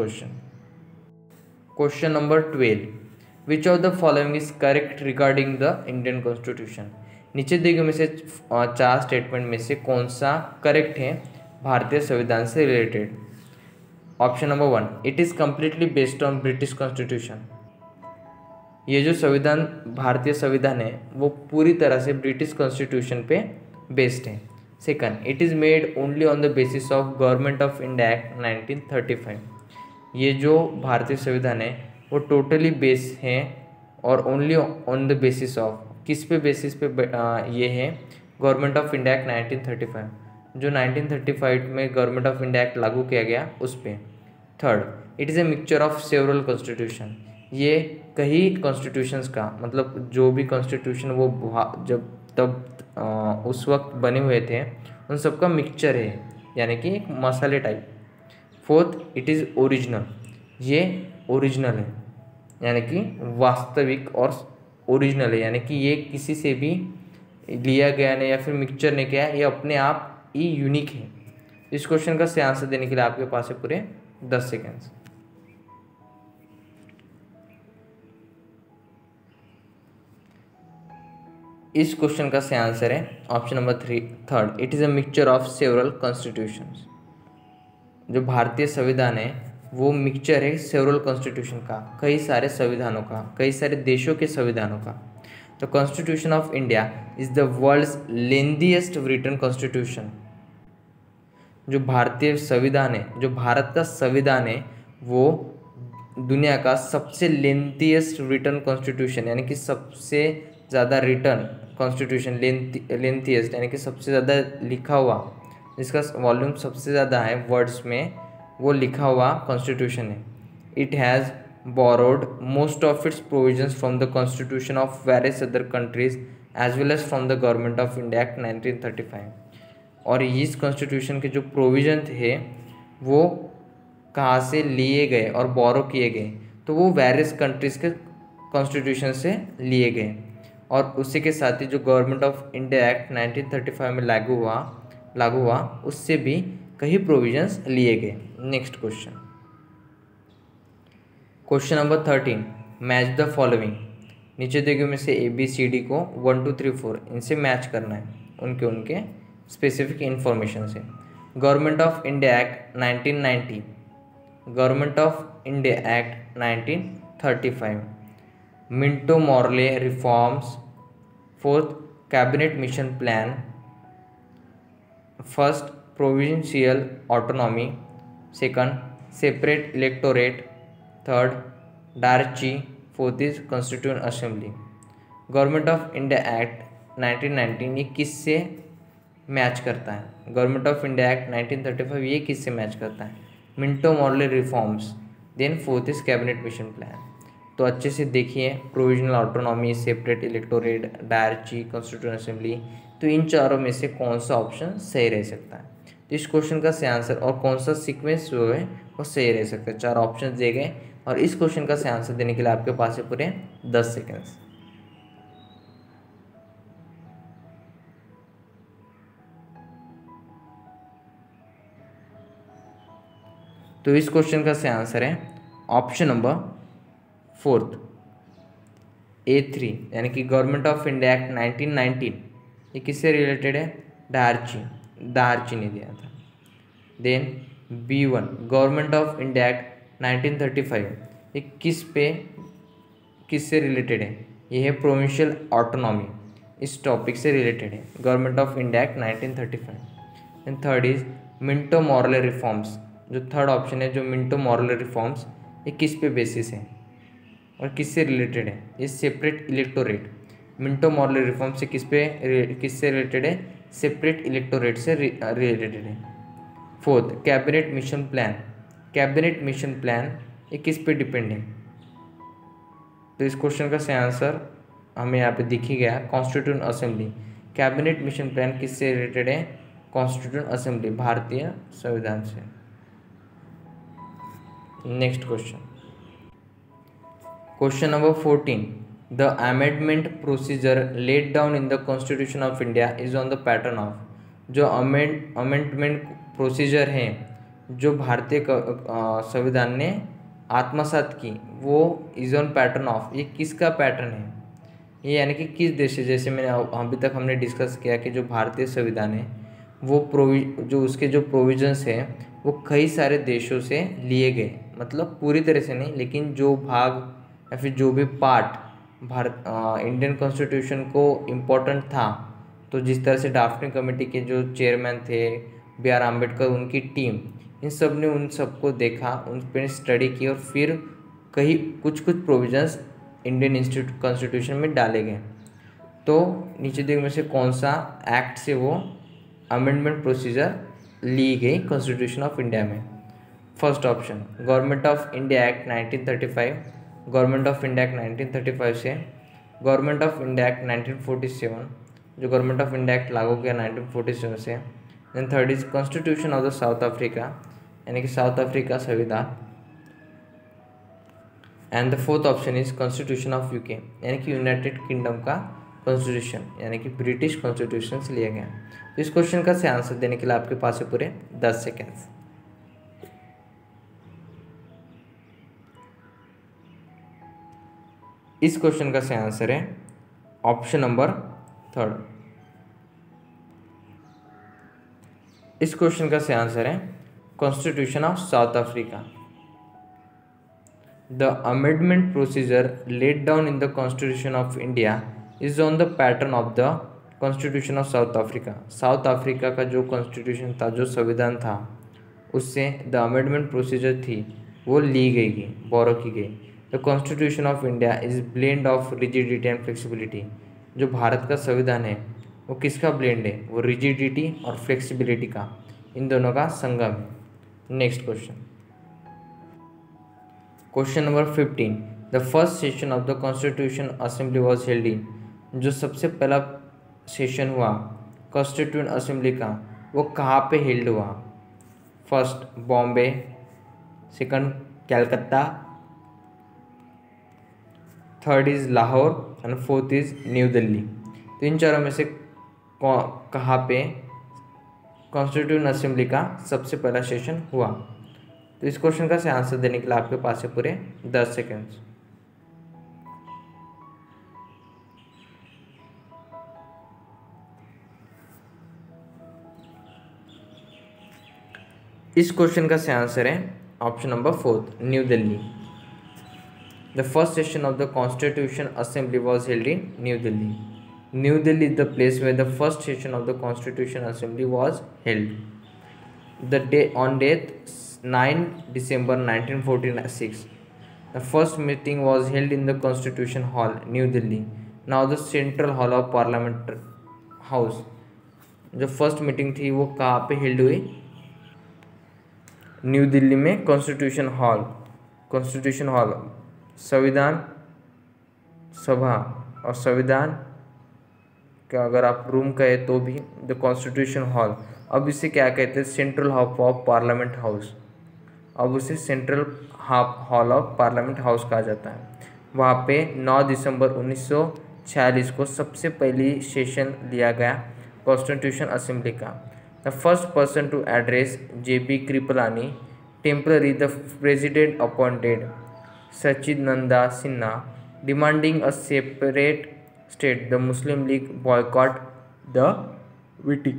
question number 12, which of the following is correct regarding the Indian constitution? नीचे दिए गए में से 4 स्टेटमेंट में से कौन सा करेक्ट है भारतीय संविधान से related? Option number 1, it is completely based on British constitution. ये जो संविधान, भारतीय संविधान है, वो पूरी तरह से ब्रिटिश कॉन्स्टिट्यूशन पे बेस्ड है। Second, it is made only on the basis of government of India act 1935। ये जो भारतीय संविधान है वो टोटली बेस है और only on the basis of, किस पे बेसिस पे ये है? गवर्नमेंट ऑफ इंडिया एक्ट 1935, जो 1935 में गवर्नमेंट ऑफ इंडिया एक्ट लागू किया गया उस पे। Third, it is a mixture of several constitution. ये कई कॉन्स्टिट्यूशंस का, मतलब जो भी कॉन्स्टिट्यूशन वो जब तब उस वक्त बने हुए थे उन सबका मिक्सचर है, यानी कि एक मसाले type. Fourth, it is original. ये ओरिजिनल है, यानी कि वास्तविक और ओरिजिनल है, यानी कि ये किसी से भी लिया गया नहीं या फिर मिक्सचर नहीं किया, ये अपने आप ही यूनिक है। इस क्वेश्चन का सही आंसर देने के लिए आपके पास है पूरे 10 सेकेंड्स। इस क्वेश्चन का सही आंसर है option number 3, it is a mixture of several constitutions. जो भारतीय संविधान है वो मिक्सचर है सेवरल कॉन्स्टिट्यूशन का, कई सारे संविधानों का, कई सारे देशों के संविधानों का। The constitution of India is the world's lengthiest written constitution. जो भारतीय संविधान है, जो भारत का संविधान है, वो दुनिया का सबसे लेंथीएस्ट रिटन कॉन्स्टिट्यूशन, यानी कि सबसे ज़्यादा रिटन कॉन्स्टिट्यूशन, लेंथीएस्ट यानी कि सबसे ज़्यादा लिखा हुआ, जिसका वॉल्यूम सबसे ज़्यादा है वर्ड्स में, वो लिखा हुआ कॉन्स्टिट्यूशन है। It has borrowed most of its provisions from the constitution of various other countries as well as from the government of India act 1935। और इस कॉन्स्टिट्यूशन के जो प्रोविजन थे वो कहाँ से लिए गए और बोरो किए गए? तो वो वेरियस कंट्रीज़ के कॉन्स्टिट्यूशन से लिए गए, और उसी के साथ ही जो गवर्नमेंट ऑफ इंडिया एक्ट 1935 में लागू हुआ उससे भी कई प्रोविजंस लिए गए। Next question number 13, match the following. नीचे दिए गए में से ABCD को 1 2 3 4 इनसे मैच करना है, उनके स्पेसिफिक इन्फॉर्मेशन से। Government of India act 1990, government of India act 1935, Minto Morley reforms, fourth cabinet mission plan, first provincial autonomy, second separate electorate, third dyarchy, fourth is constituent assembly. Government of India act 1919 ये किससे match करता है? Government of India act 1935 ये किससे match करता है? Minto Morley reforms, then fourth is cabinet mission plan. तो अच्छे से देखिए, provisional autonomy, separate electorate, dyarchy, constituent assembly, तो इन चारों में से कौन सा ऑप्शन सही रह सकता है? तो इस क्वेश्चन का सही आंसर और कौन सा सीक्वेंस जो है वो सही रह सकता है। चार ऑप्शन दिए गए और इस क्वेश्चन का सही आंसर देने के लिए आपके पास है पूरे 10 सेकेंड्स। तो इस क्वेश्चन का सही आंसर है ऑप्शन नंबर फोर्थ, A3, यानी कि गवर्नमेंट ऑफ इंडिया एक्ट 1919 ये किससे रिलेटेड है? डार्ची ने दिया था। Then B1 government of India act 1935 ये किससे रिलेटेड है? ये है प्रोविंशियल ऑटोनॉमी, इस टॉपिक से रिलेटेड है, government of India act 1935। And third is Minto Morley reforms, जो थर्ड ऑप्शन है, जो मिंटो मॉर्ले रिफॉर्म्स, ये किस पे बेसिस है और किससे रिलेटेड है? ये separate electorate, Minto Morley reform से किससे रिलेटेड है? सेपरेट इलेक्टोरेट से रिलेटेड है। Fourth cabinet mission plan, cabinet mission plan ये किस पे डिपेंड है? तो इस क्वेश्चन का सही आंसर हमें यहाँ पे दिख ही गया, constituent assembly. Cabinet mission plan किससे रिलेटेड है? कॉन्स्टिट्यूंट असेंबली, भारतीय संविधान से। Next question, question number 14, the amendment procedure laid down in the constitution of India is on the pattern of, जो अमेंडमेंट प्रोसीजर है जो भारतीय संविधान ने आत्मसात की, वो इज ऑन पैटर्न ऑफ, ये किसका पैटर्न है? ये यानी कि किस देश से, जैसे मैंने अभी तक हमने डिस्कस किया कि जो भारतीय संविधान है वो जो उसके जो प्रोविजंस है वो कई सारे देशों से लिए गए, मतलब पूरी तरह से नहीं, लेकिन जो भाग या फिर जो भी पार्ट इंडियन कॉन्स्टिट्यूशन को इम्पोर्टेंट था, तो जिस तरह से ड्राफ्टिंग कमेटी के जो चेयरमैन थे B.R. आम्बेडकर, उनकी टीम, इन सब ने उन सबको देखा, उन पर स्टडी की और फिर कहीं कुछ प्रोविजंस इंडियन इंस्टीट्यूट कॉन्स्टिट्यूशन में डाले गए। तो नीचे दिए में से कौन सा एक्ट से वो अमेंडमेंट प्रोसीजर ली गई कॉन्स्टिट्यूशन ऑफ इंडिया में? First option government of India act 1935, government of India act 1935 से गवर्नमेंट ऑफ इंडिया एक्ट 1947, जो गवर्नमेंट ऑफ इंडिया एक्ट लागू किया 1947 से। Then third is constitution of the South Africa, यानी कि साउथ अफ्रीका संविधान। And the fourth option is constitution of UK, यानी कि यूनाइटेड किंगडम का कॉन्स्टिट्यूशन, यानी कि ब्रिटिश कॉन्स्टिट्यूशन से लिया गया। तो इस क्वेश्चन का सही आंसर देने के लिए आपके पास है पूरे 10 सेकेंड्स। इस क्वेश्चन का सही आंसर है ऑप्शन नंबर थर्ड। इस क्वेश्चन का सही आंसर है constitution of South Africa. The amendment procedure laid down in the constitution of India is on the pattern of the constitution of South Africa. South Africa का जो constitution था, जो संविधान था, उससे द अमेंडमेंट प्रोसीजर थी वो ली गई, बोरो की गई। The constitution of India is blend of rigidity and flexibility. जो भारत का संविधान है वो किसका ब्लेंड है? वो रिजिडिटी और फ्लेक्सिबिलिटी का, इन दोनों का संगम है। Next question, question number 15, the first session of the constitution assembly was held in, जो सबसे पहला सेशन हुआ कॉन्स्टिट्यूंट असेंबली का वो कहाँ पे हेल्ड हुआ? First Bombay, second Calcutta, third is Lahore and fourth is New Delhi. तो इन चारों में से कहाँ पे कॉन्स्टिट्यूंट असेंबली का सबसे पहला सेशन हुआ? तो इस क्वेश्चन का सही आंसर देने के लिए आपके पास है पूरे 10 सेकेंड्स। इस क्वेश्चन का सही आंसर है option number 4, New Delhi. The first session of the constitution assembly was held in New Delhi. New Delhi is the place where the first session of the constitution assembly was held. The day on death 9 December 1946. The first meeting was held in the Constitution Hall, New Delhi, now the Central Hall of Parliament House. जो first meeting थी वो कहाँ पे held हुई? New Delhi में constitution hall. Constitution hall संविधान सभा और संविधान का अगर आप रूम कहे तो भी द कॉन्स्टिट्यूशन हॉल। अब इसे क्या कहते हैं? Central hall of parliament house. अब उसे central hall of parliament house कहा जाता है। वहाँ पे 9 दिसंबर 1946 को सबसे पहली सेशन लिया गया कॉन्स्टिट्यूशन असेंबली का। The first person to address JB Kripalani, temporary the president appointed Sachchidanand Sinha, demanding a separate state, the Muslim League boycott the meeting.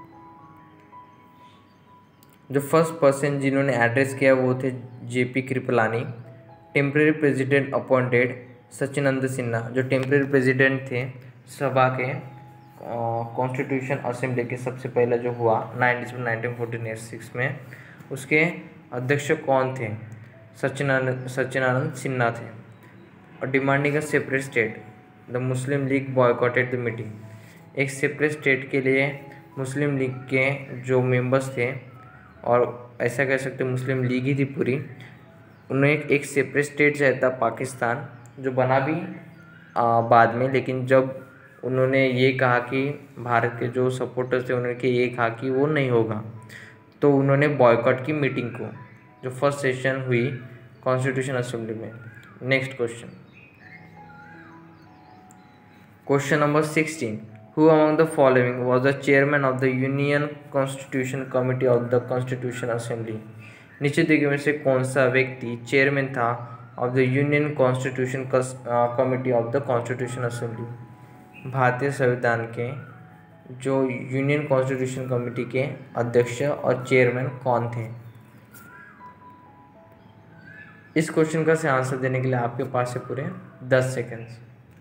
जो फर्स्ट पर्सन जिन्होंने एड्रेस किया वो थे JP Kripalani, temporary president appointed Sachchidanand Sinha, जो टेम्पररी प्रेसिडेंट थे सभा के कॉन्स्टिट्यूशन असेंबली के सबसे पहला जो हुआ 9 दिसंबर 1946 में, उसके अध्यक्ष कौन थे? सच्चिदानंद सिन्हा थे। और demanding a separate state, the Muslim League boycotted the meeting. एक सेपरेट स्टेट के लिए मुस्लिम लीग के जो मेंबर्स थे, और ऐसा कह सकते मुस्लिम लीग ही थी पूरी, उन्हें एक सेपरेट स्टेट चाहिए था पाकिस्तान, जो बना भी बाद में। लेकिन जब उन्होंने ये कहा कि भारत के जो सपोर्टर्स थे उन्होंने ये कहा कि वो नहीं होगा, तो उन्होंने बॉयकॉट की मीटिंग को, जो फर्स्ट सेशन हुई कॉन्स्टिट्यूशन असेंबली में। Next question, question number 16, Who among the following was the chairman of the Union Constitution Committee of the Constitution Assembly? नीचे दिए में से कौन सा व्यक्ति चेयरमैन था of the union constitution committee of the constitution assembly? भारतीय संविधान के जो यूनियन कॉन्स्टिट्यूशन कमेटी के अध्यक्ष और चेयरमैन कौन थे? इस क्वेश्चन का सही आंसर देने के लिए आपके पास है पूरे 10 सेकेंड्स।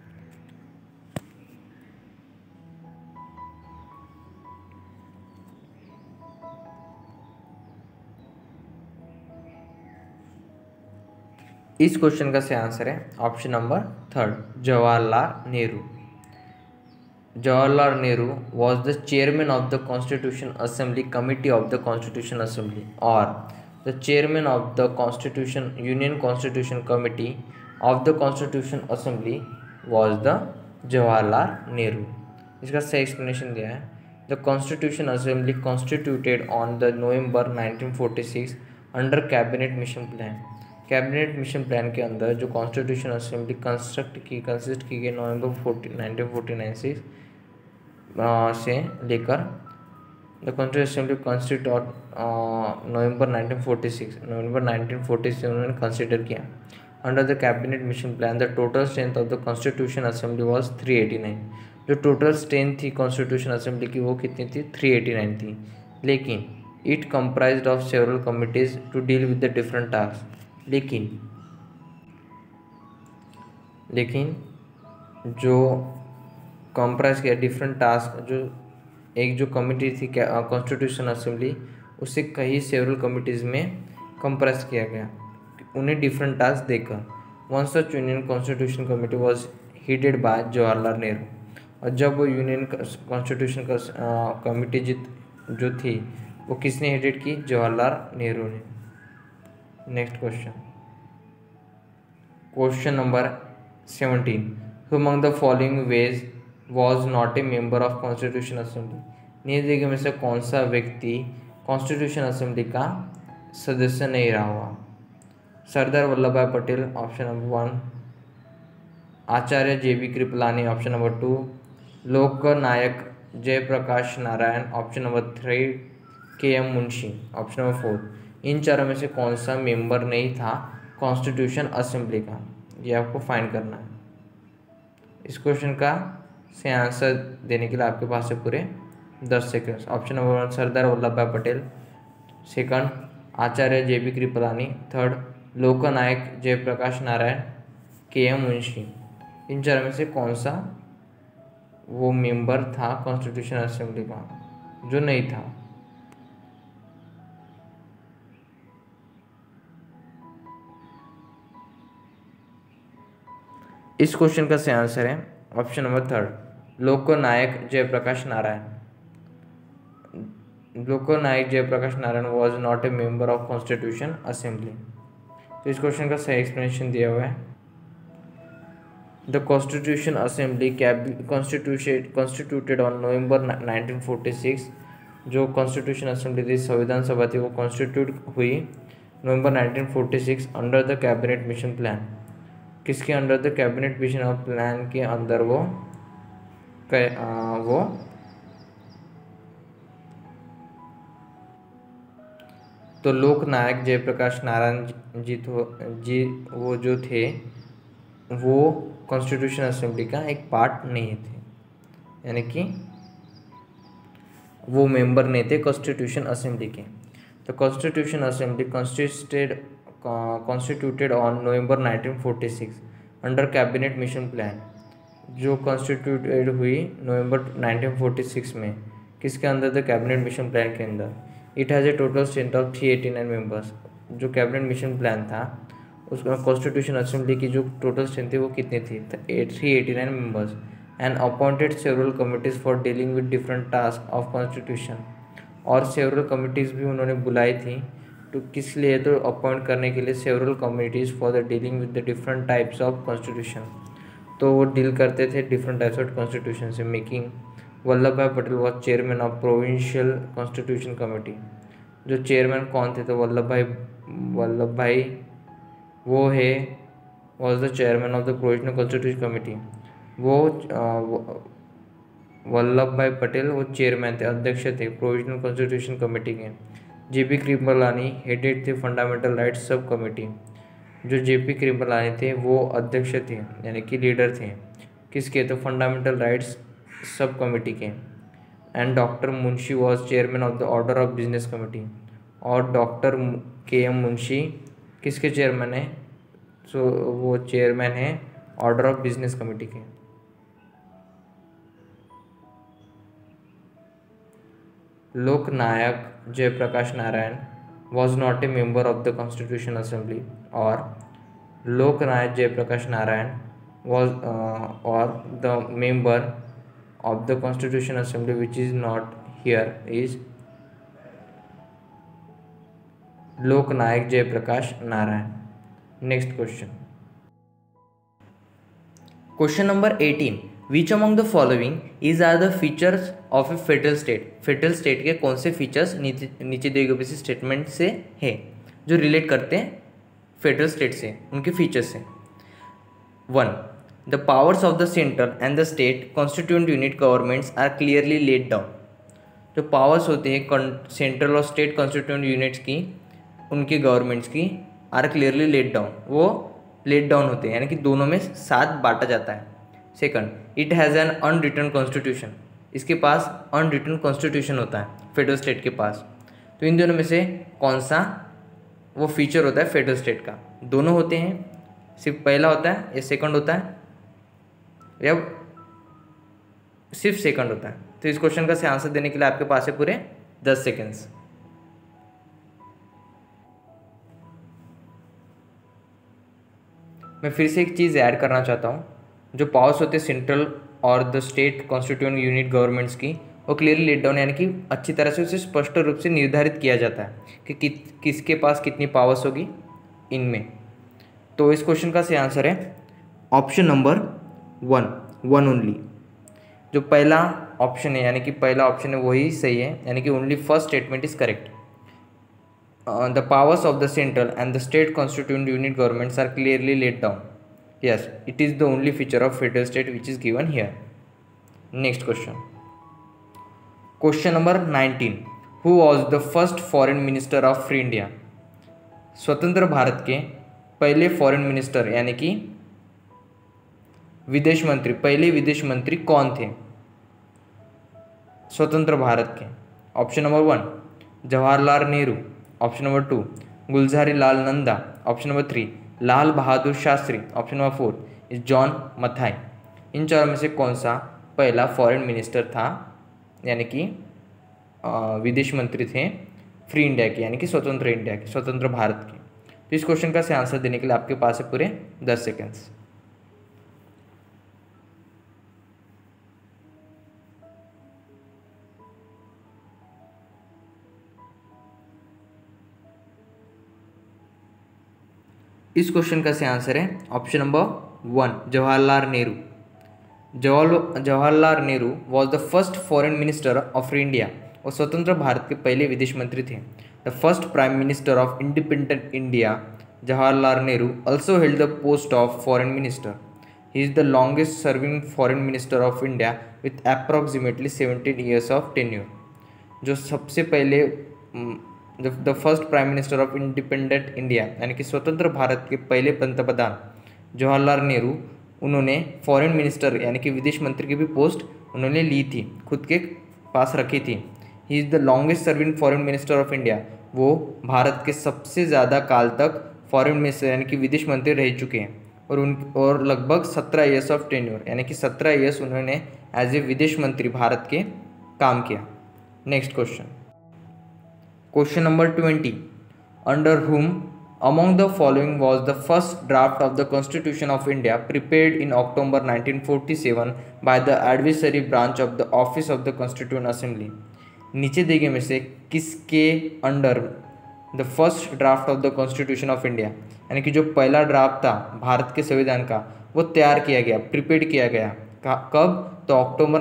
इस क्वेश्चन का सही आंसर है option number 3, Jawaharlal Nehru. Jawaharlal Nehru was the chairman of the constitution assembly committee of the constitution assembly, और the chairman of the constitution union constitution committee of the constitution assembly was the Jawaharlal Nehru. इसका सही explanation दिया है, the constitution assembly constituted on the November 1946 under cabinet mission plan. Cabinet mission plan के अंदर जो constitution assembly consist की गई नवंबर 1949 से लेकर the constitution assembly constitute November 1946 से उन्होंने कंसिडर किया। Under the cabinet mission plan the total strength of the constitution assembly was 389। जो टोटल स्ट्रेंथ थी कॉन्स्टिट्यूशन असेंबली की वो कितनी थी? 389 थी। लेकिन it comprised of several committees to deal with the different task. लेकिन जो कंप्राइज किया डिफरेंट टास्क, जो एक जो कमिटी थी कॉन्स्टिट्यूशन असेंबली, उसे कई सेवरल कमिटीज़ में कंप्राइज किया गया, उन्हें डिफरेंट टास्क देकर। One such union constitution committee was headed by Jawaharlal Nehru. और जब वो यूनियन कॉन्स्टिट्यूशन कमिटी जो थी वो किसने हेडेड की? जवाहरलाल नेहरू ने। Next question, question number 17, who among the following was was not a member of constitution assembly? नीचे में से कौन सा व्यक्ति कॉन्स्टिट्यूशन असेंबली का सदस्य नहीं रहा हुआ? Sardar Vallabh Bhai Patel option number 1, Acharya JB Kripalani option number 2, Loknayak Jayaprakash Narayan option number 3, KM Munshi option number 4। इन चारों में से कौन सा मेंबर नहीं था कॉन्स्टिट्यूशन असेंबली का? ये आपको फाइंड करना है। इस क्वेश्चन का सही आंसर देने के लिए आपके पास है पूरे 10 seconds. Option number 1 Sardar Vallabh Bhai Patel, second Acharya JB Kripalani, third Loknayak Jayaprakash Narayan, KM Munshi. इन चार में से कौन सा वो मेंबर था कॉन्स्टिट्यूशन असेंबली का जो नहीं था? इस क्वेश्चन का सही आंसर है option number third, Loknayak Jayaprakash Narayan. Loknayak Jayaprakash Narayan was not a member of constitution assembly. तो इस क्वेश्चन का सही एक्सप्लेनेशन दिया हुआ है, the constitution assembly constituted on November 1946। जो कॉन्स्टिट्यूशन असेंबली थी, संविधान सभा थी, वो कॉन्स्टिट्यूट हुई November 1946 under the cabinet mission plan. किसके under? The cabinet mission of plan के अंदर वो तो लोकनायक जयप्रकाश नारायण जी वो जो थे वो कॉन्स्टिट्यूशन असेंबली का एक पार्ट नहीं थे, यानी कि वो मेंबर नहीं थे कॉन्स्टिट्यूशन असेंबली के। तो constitution assembly constituted on November 1946 under cabinet mission plan. जो कॉन्स्टिट्यूटेड हुई नवंबर 1946 में, किसके अंदर? द कैबिनेट मिशन प्लान के अंदर। It has a total strength of 389 members. जो कैबिनेट मिशन प्लान था उसका कॉन्स्टिट्यूशन असेंबली की जो टोटल स्ट्रेंथ थी वो कितनी थी? 389 members. And appointed several committees for dealing with different task of constitution. और सेवरल कमिटीज़ भी उन्होंने बुलाई थी, तो किस लिए? तो अपॉइंट करने के लिए several committees for the dealing with the different types of constitution. तो वो डील करते थे डिफरेंट टाइप्स ऑफ कॉन्स्टिट्यूशन से। Making Vallabh Bhai Patel was chairman of provincial constitution committee. जो चेयरमैन कौन थे? तो वल्लभ भाई वो है was the chairman of the provisional constitution committee. वो वल्लभ भाई पटेल वो चेयरमैन थे, अध्यक्ष थे प्रोविजनल कॉन्स्टिट्यूशन कमेटी के। JP कृपलानी हेडेड थे फंडामेंटल राइट्स सब कमेटी। जो JP कृपलानी थे वो अध्यक्ष थे, यानी कि लीडर थे किसके? तो फंडामेंटल राइट्स सब कमेटी के। And doctor Munshi was chairman of the order of business committee. और डॉक्टर KM मुंशी किसके चेयरमैन है? सो वो चेयरमैन है ऑर्डर ऑफ बिजनेस कमेटी के। Loknayak Jayaprakash Narayan was not a member of the constitution assembly. और लोकनायक जयप्रकाश नारायण वॉज और the member of the constitution assembly which is not here is Loknayak Jayaprakash Narayan. Next question. Question number 18. Which among the following are the features of a federal state? Federal state के कौन से features नीचे दिए गए किसी statement से है जो रिलेट करते हैं फेडरल स्टेट से, उनके फीचर्स से। 1. The powers of the central and the state constituent unit governments are clearly laid down. जो पावर्स होते हैं सेंट्रल और स्टेट कॉन्स्टिट्यूएंट यूनिट्स की, उनके गवर्नमेंट्स की, आर क्लियरली लेड डाउन, वो लेड डाउन होते हैं, यानी कि दोनों में साथ बांटा जाता है। Second, it has an unwritten constitution. इसके पास अनरिटन कॉन्स्टिट्यूशन होता है फेडरल स्टेट के पास। तो इन दोनों में से कौन सा वो फीचर होता है फेडरल स्टेट का? दोनों होते हैं, सिर्फ पहला होता है या सेकंड होता है या सिर्फ सेकंड होता है? तो इस क्वेश्चन का सही आंसर देने के लिए आपके पास है पूरे 10 सेकेंड्स। मैं फिर से एक चीज़ ऐड करना चाहता हूँ, जो पावर्स होते हैं सेंट्रल और the state constituent unit governments की, वो क्लियरली लेट डाउन, यानी कि अच्छी तरह से उसे स्पष्ट रूप से निर्धारित किया जाता है कि किसके पास कितनी पावर्स होगी इनमें। तो इस क्वेश्चन का सही आंसर है ऑप्शन नंबर 1 ओनली। जो पहला ऑप्शन है, यानी कि पहला ऑप्शन है वही सही है, यानी कि only first statement is correct. The powers of the central and the state constituent unit governments are clearly laid down. Yes, it is the only feature of federal state which is given here. Next question, question number 19। Who was the first foreign minister of free India? स्वतंत्र भारत के पहले foreign minister यानी कि विदेश मंत्री, पहले विदेश मंत्री कौन थे स्वतंत्र भारत के? Option number 1 Jawaharlal Nehru, option number 2 Gulzari Lal Nanda, option number 3 Lal Bahadur Shastri, option number 4 is John Mathai. इन चारों में से कौन सा पहला फॉरेन मिनिस्टर था, यानी कि विदेश मंत्री थे फ्री इंडिया के, यानी कि स्वतंत्र इंडिया के, स्वतंत्र भारत के। तो इस क्वेश्चन का सही आंसर देने के लिए आपके पास है पूरे 10 सेकेंड्स। इस क्वेश्चन का सही आंसर है option number 1 Jawaharlal Nehru. Jawaharlal Nehru was the first foreign minister of India, और स्वतंत्र भारत के पहले विदेश मंत्री थे। The first prime minister of independent India Jawaharlal Nehru also held the post of foreign minister. He is the longest serving foreign minister of India with approximately 17 years of tenure. जो सबसे पहले the first prime minister of independent India, यानी कि स्वतंत्र भारत के पहले पंतप्रधान जवाहरलाल नेहरू, उन्होंने फॉरेन मिनिस्टर यानी कि विदेश मंत्री की भी पोस्ट उन्होंने ली थी, खुद के पास रखी थी। He is the longest serving foreign minister of India, वो भारत के सबसे ज़्यादा काल तक फॉरेन मिनिस्टर यानी कि विदेश मंत्री रह चुके हैं, और लगभग 17 ईयर्स ऑफ टेन्योर, यानी कि 17 ईयर्स उन्होंने एज ए विदेश मंत्री भारत के काम किया। Next question number 20 under whom among the following was the first draft of the constitution of India prepared in October 1947 by the advisory branch of the office of the constituent assembly. नीचे दिए गए में से किसके under the first draft of the constitution of India, यानी कि जो पहला ड्राफ्ट था भारत के संविधान का, वो तैयार किया गया, प्रिपेयर किया गया। कब? तो अक्टूबर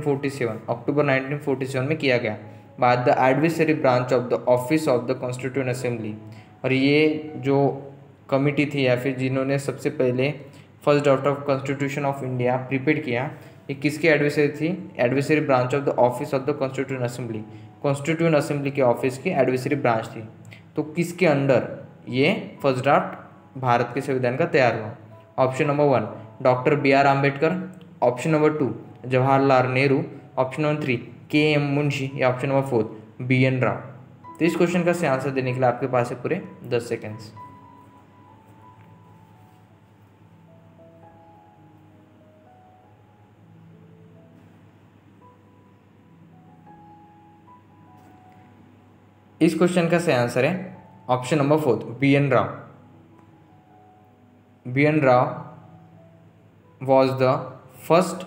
1947 में किया गया by the advisory branch of the office of the constituent assembly. और ये जो कमिटी थी या फिर जिन्होंने सबसे पहले first draft of constitution of India prepare किया, ये किसकी एडविसरी थी? Advisory branch of the office of the constituent assembly, constituent assembly के ऑफिस की एडविसरी ब्रांच थी। तो किसके अंडर ये फर्स्ट ड्राफ्ट भारत के संविधान का तैयार हुआ? Option number 1 doctor BR Ambedkar, option number 2 Jawaharlal Nehru, option number 3 KM Munshi, या ऑप्शन नंबर 4 BN राव। तो इस क्वेश्चन का सही आंसर देने के लिए आपके पास है पूरे 10 सेकेंड्स। इस क्वेश्चन का सही आंसर है option number 4 BN Rao. BN Rao was the first,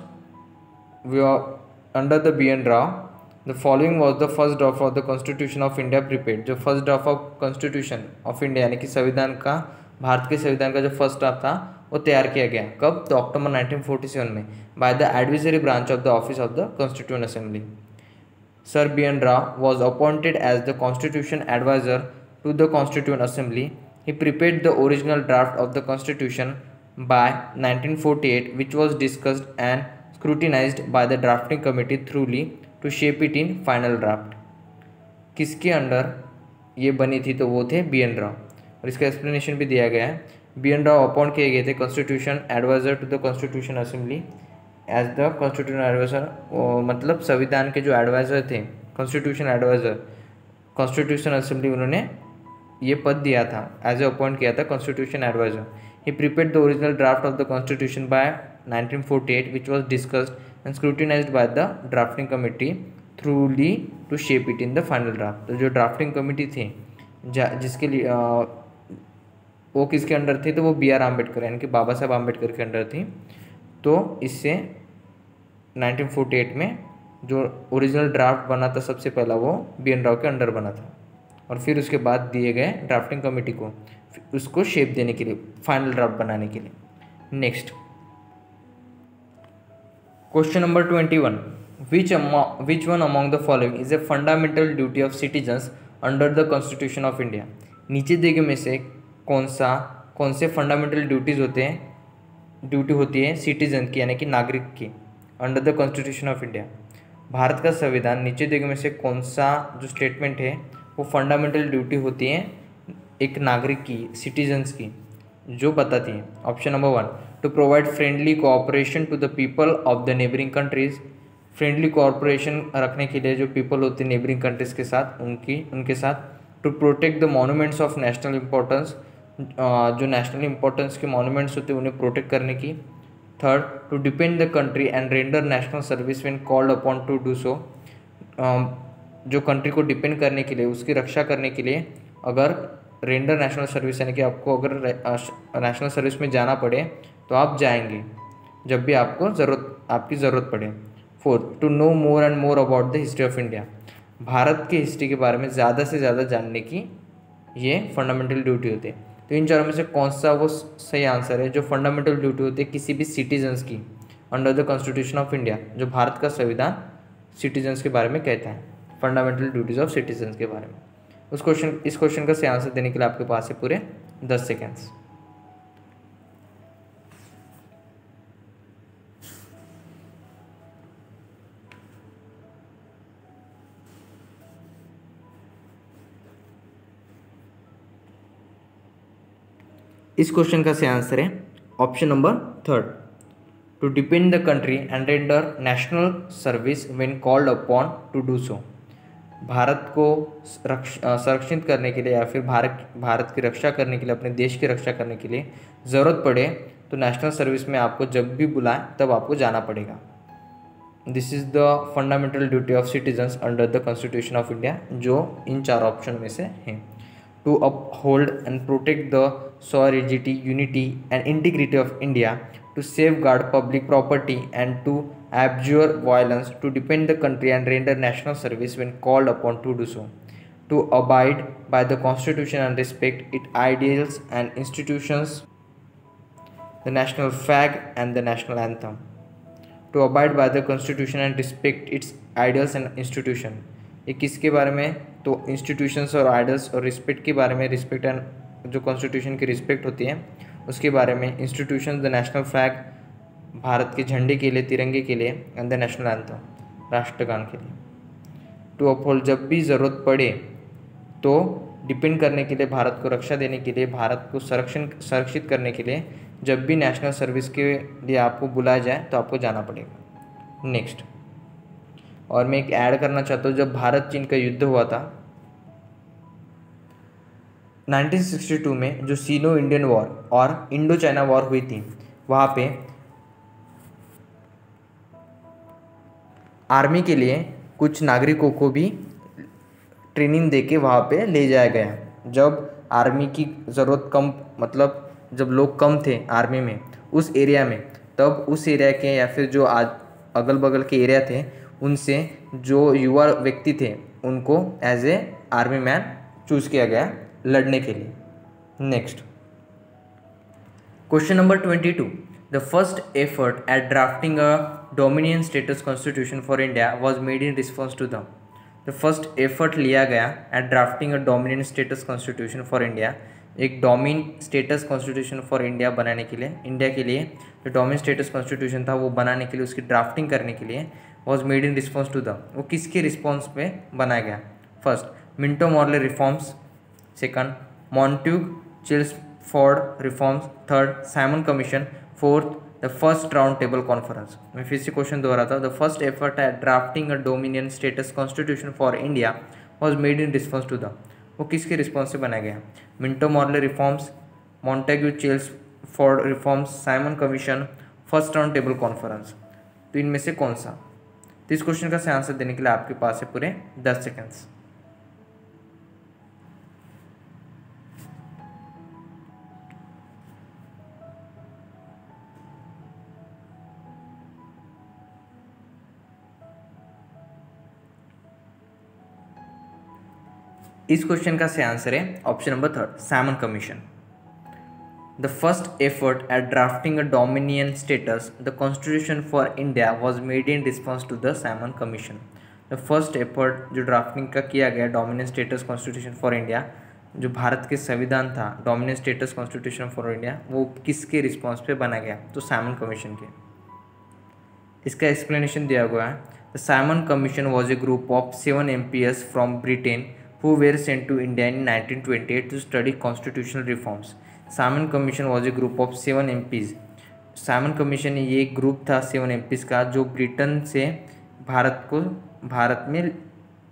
under the BN Rao the following was the first draft of the Constitution of India prepared। जो first draft of constitution of India यानी कि संविधान का, भारत के संविधान का जो फर्स्ट ड्राफ्ट था वो तैयार किया गया। कब? तो अक्टूबर 1947 में by the advisory branch of the office of the constituent assembly. Sir BN Rao was appointed as the Constitution Advisor to the Constituent Assembly. He prepared the original draft of the Constitution by 1948, which was discussed and scrutinized by the drafting committee thoroughly to shape it in final draft. किसके अंडर ये बनी थी? तो वो थे BN Rao, और इसका एक्सप्लेनेशन भी दिया गया है। BN राव अपॉइंट किए गए थे constitution adviser to the constitution assembly as the constitution adviser, मतलब संविधान के जो एडवाइज़र थे, कॉन्स्टिट्यूशन एडवाइज़र, कॉन्स्टिट्यूशन असेंबली उन्होंने ये पद दिया था, एज ए अपॉइंट किया था constitution adviser. He prepared the original draft of the constitution by 1948 which was discussed and scrutinized by the drafting committee thoroughly to shape it in the final draft. तो जो drafting committee थी जिसके लिए वो किसके under थी? तो वो BR आम्बेडकर यानी कि बाबा साहब आम्बेडकर के अंडर थी। तो इससे 1948 में जो ओरिजिनल ड्राफ्ट बना था सबसे पहला, वो BN राव के अंडर बना था, और फिर उसके बाद दिए गए ड्राफ्टिंग कमेटी को उसको शेप देने के लिए, फाइनल ड्राफ्ट बनाने के लिए। Next question number 21 which one among the following is a fundamental duty of citizens under the constitution of India. नीचे दिए गए में से कौन से फंडामेंटल ड्यूटी होती है सिटीजन की, यानी कि नागरिक की, under the constitution of India. Bharat का संविधान नीचे दिए गए में से कौन सा जो स्टेटमेंट है वो फंडामेंटल ड्यूटी होती है एक नागरिक की, सिटीजन्स की, जो बताती है? Option number 1 to provide friendly cooperation to the people of the neighbouring countries. Friendly cooperation रखने के लिए जो पीपल होते हैं नेबरिंग कंट्रीज के साथ, उनके साथ to protect the monuments of national importance, जो नेशनल इम्पोर्टेंस के मॉन्यूमेंट्स होते हैं उन्हें प्रोटेक्ट करने की। Third, to depend the country and render national service when called upon to do so, जो कंट्री को डिपेंड करने के लिए, उसकी रक्षा करने के लिए अगर रेंडर नेशनल सर्विस यानी कि आपको अगर नेशनल सर्विस में जाना पड़े तो आप जाएंगे जब भी आपकी ज़रूरत पड़े। Fourth, to know more and more about the history of India, Bharat की हिस्ट्री के बारे में ज़्यादा से ज़्यादा जानने की ये फंडामेंटल ड्यूटी होती है। तो इन चारों में से कौन सा वो सही आंसर है जो फंडामेंटल ड्यूटी होती है किसी भी सिटीजन्स की under the constitution of India, जो भारत का संविधान सिटीजन्स के बारे में कहता है, फंडामेंटल ड्यूटीज़ ऑफ सिटीजन्स के बारे में। इस क्वेश्चन का सही आंसर देने के लिए आपके पास है पूरे 10 सेकेंड्स। इस क्वेश्चन का सही आंसर है option number third, to depend the country and render national service when called upon to do so, Bharat को संरक्षित करने के लिए या फिर भारत की रक्षा करने के लिए, अपने देश की रक्षा करने के लिए ज़रूरत पड़े तो नेशनल सर्विस में आपको जब भी बुलाएं तब आपको जाना पड़ेगा। This is the fundamental duty of citizens under the constitution of India, जो इन 4 ऑप्शन में से हैं। To uphold and protect the sovereignty, unity and integrity of India, to safeguard public property and to abjure violence, to defend the country and render national service when called upon to do so, to abide by the Constitution and respect its ideals and institutions, the national flag and the national anthem, to abide by the Constitution and respect its ideals and institution। ये किसके बारे में? तो institutions और idols और respect के बारे में, रिस्पेक्ट एंड जो कॉन्स्टिट्यूशन की रिस्पेक्ट होती है उसके बारे में, institution, the national flag, Bharat के झंडे के लिए, तिरंगे के लिए, एंड द नेशनल एंथम, राष्ट्रगान के लिए। टू अपहोल्ड, जब भी ज़रूरत पड़े तो डिपेंड करने के लिए, भारत को रक्षा देने के लिए, भारत को संरक्षित करने के लिए जब भी नेशनल सर्विस के लिए आपको बुलाया जाए तो आपको जाना पड़ेगा। नेक्स्ट, और मैं एक ऐड करना चाहता हूँ, जब भारत चीन का युद्ध हुआ था 1962 में, जो सीनो इंडियन वॉर और इंडो चाइना वॉर हुई थी, वहाँ पे आर्मी के लिए कुछ नागरिकों को भी ट्रेनिंग देके वहाँ पे ले जाया गया। जब आर्मी की ज़रूरत कम, मतलब जब लोग कम थे आर्मी में उस एरिया में, तब उस एरिया के या फिर जो आज अगल बगल के एरिया थे उनसे जो युवा व्यक्ति थे उनको as a army man choose किया गया लड़ने के लिए। Next, question number 22, the first effort at drafting a dominion status constitution for India was made in response to the first effort लिया गया at drafting a dominion status constitution for India, एक dominion status constitution for India बनाने के लिए, India के लिए जो domain status constitution था वो बनाने के लिए, उसकी ड्राफ्टिंग करने के लिए, was made in response to the, वो किसके रिस्पॉन्स पे बनाया गया? First, Minto Morley reforms, second Montagu Chelmsford reforms, third Simon commission, fourth the first round table conference. मैं फिर से क्वेश्चन दोहराता हूँ, the first effort at drafting a dominion status constitution for India was made in response to the, वो किसके response से बनाया गया? Minto Morley reforms, Montagu Chelmsford reforms, Simon commission, first round table conference. तो इनमें से कौन सा? तो इस क्वेश्चन का सही आंसर देने के लिए आपके पास है पूरे 10 सेकेंड्स। इस क्वेश्चन का सही आंसर है option number third, Simon commission. The first effort at drafting a dominion status the constitution for India was made in response to the Simon commission. The first effort जो drafting का किया गया dominion status constitution for India, जो भारत के संविधान था dominion status constitution for India, वो किसके रिस्पॉन्स पे बना गया? तो साइमन कमीशन के। इसका एक्सप्लेनेशन दिया हुआ है, the Simon commission was a group of 7 MPs from Britain who were sent to India in 1928 to study constitutional reforms. Simon commission was a group of 7 MPs। Simon commission ये एक group था 7 MPs का जो Britain से भारत में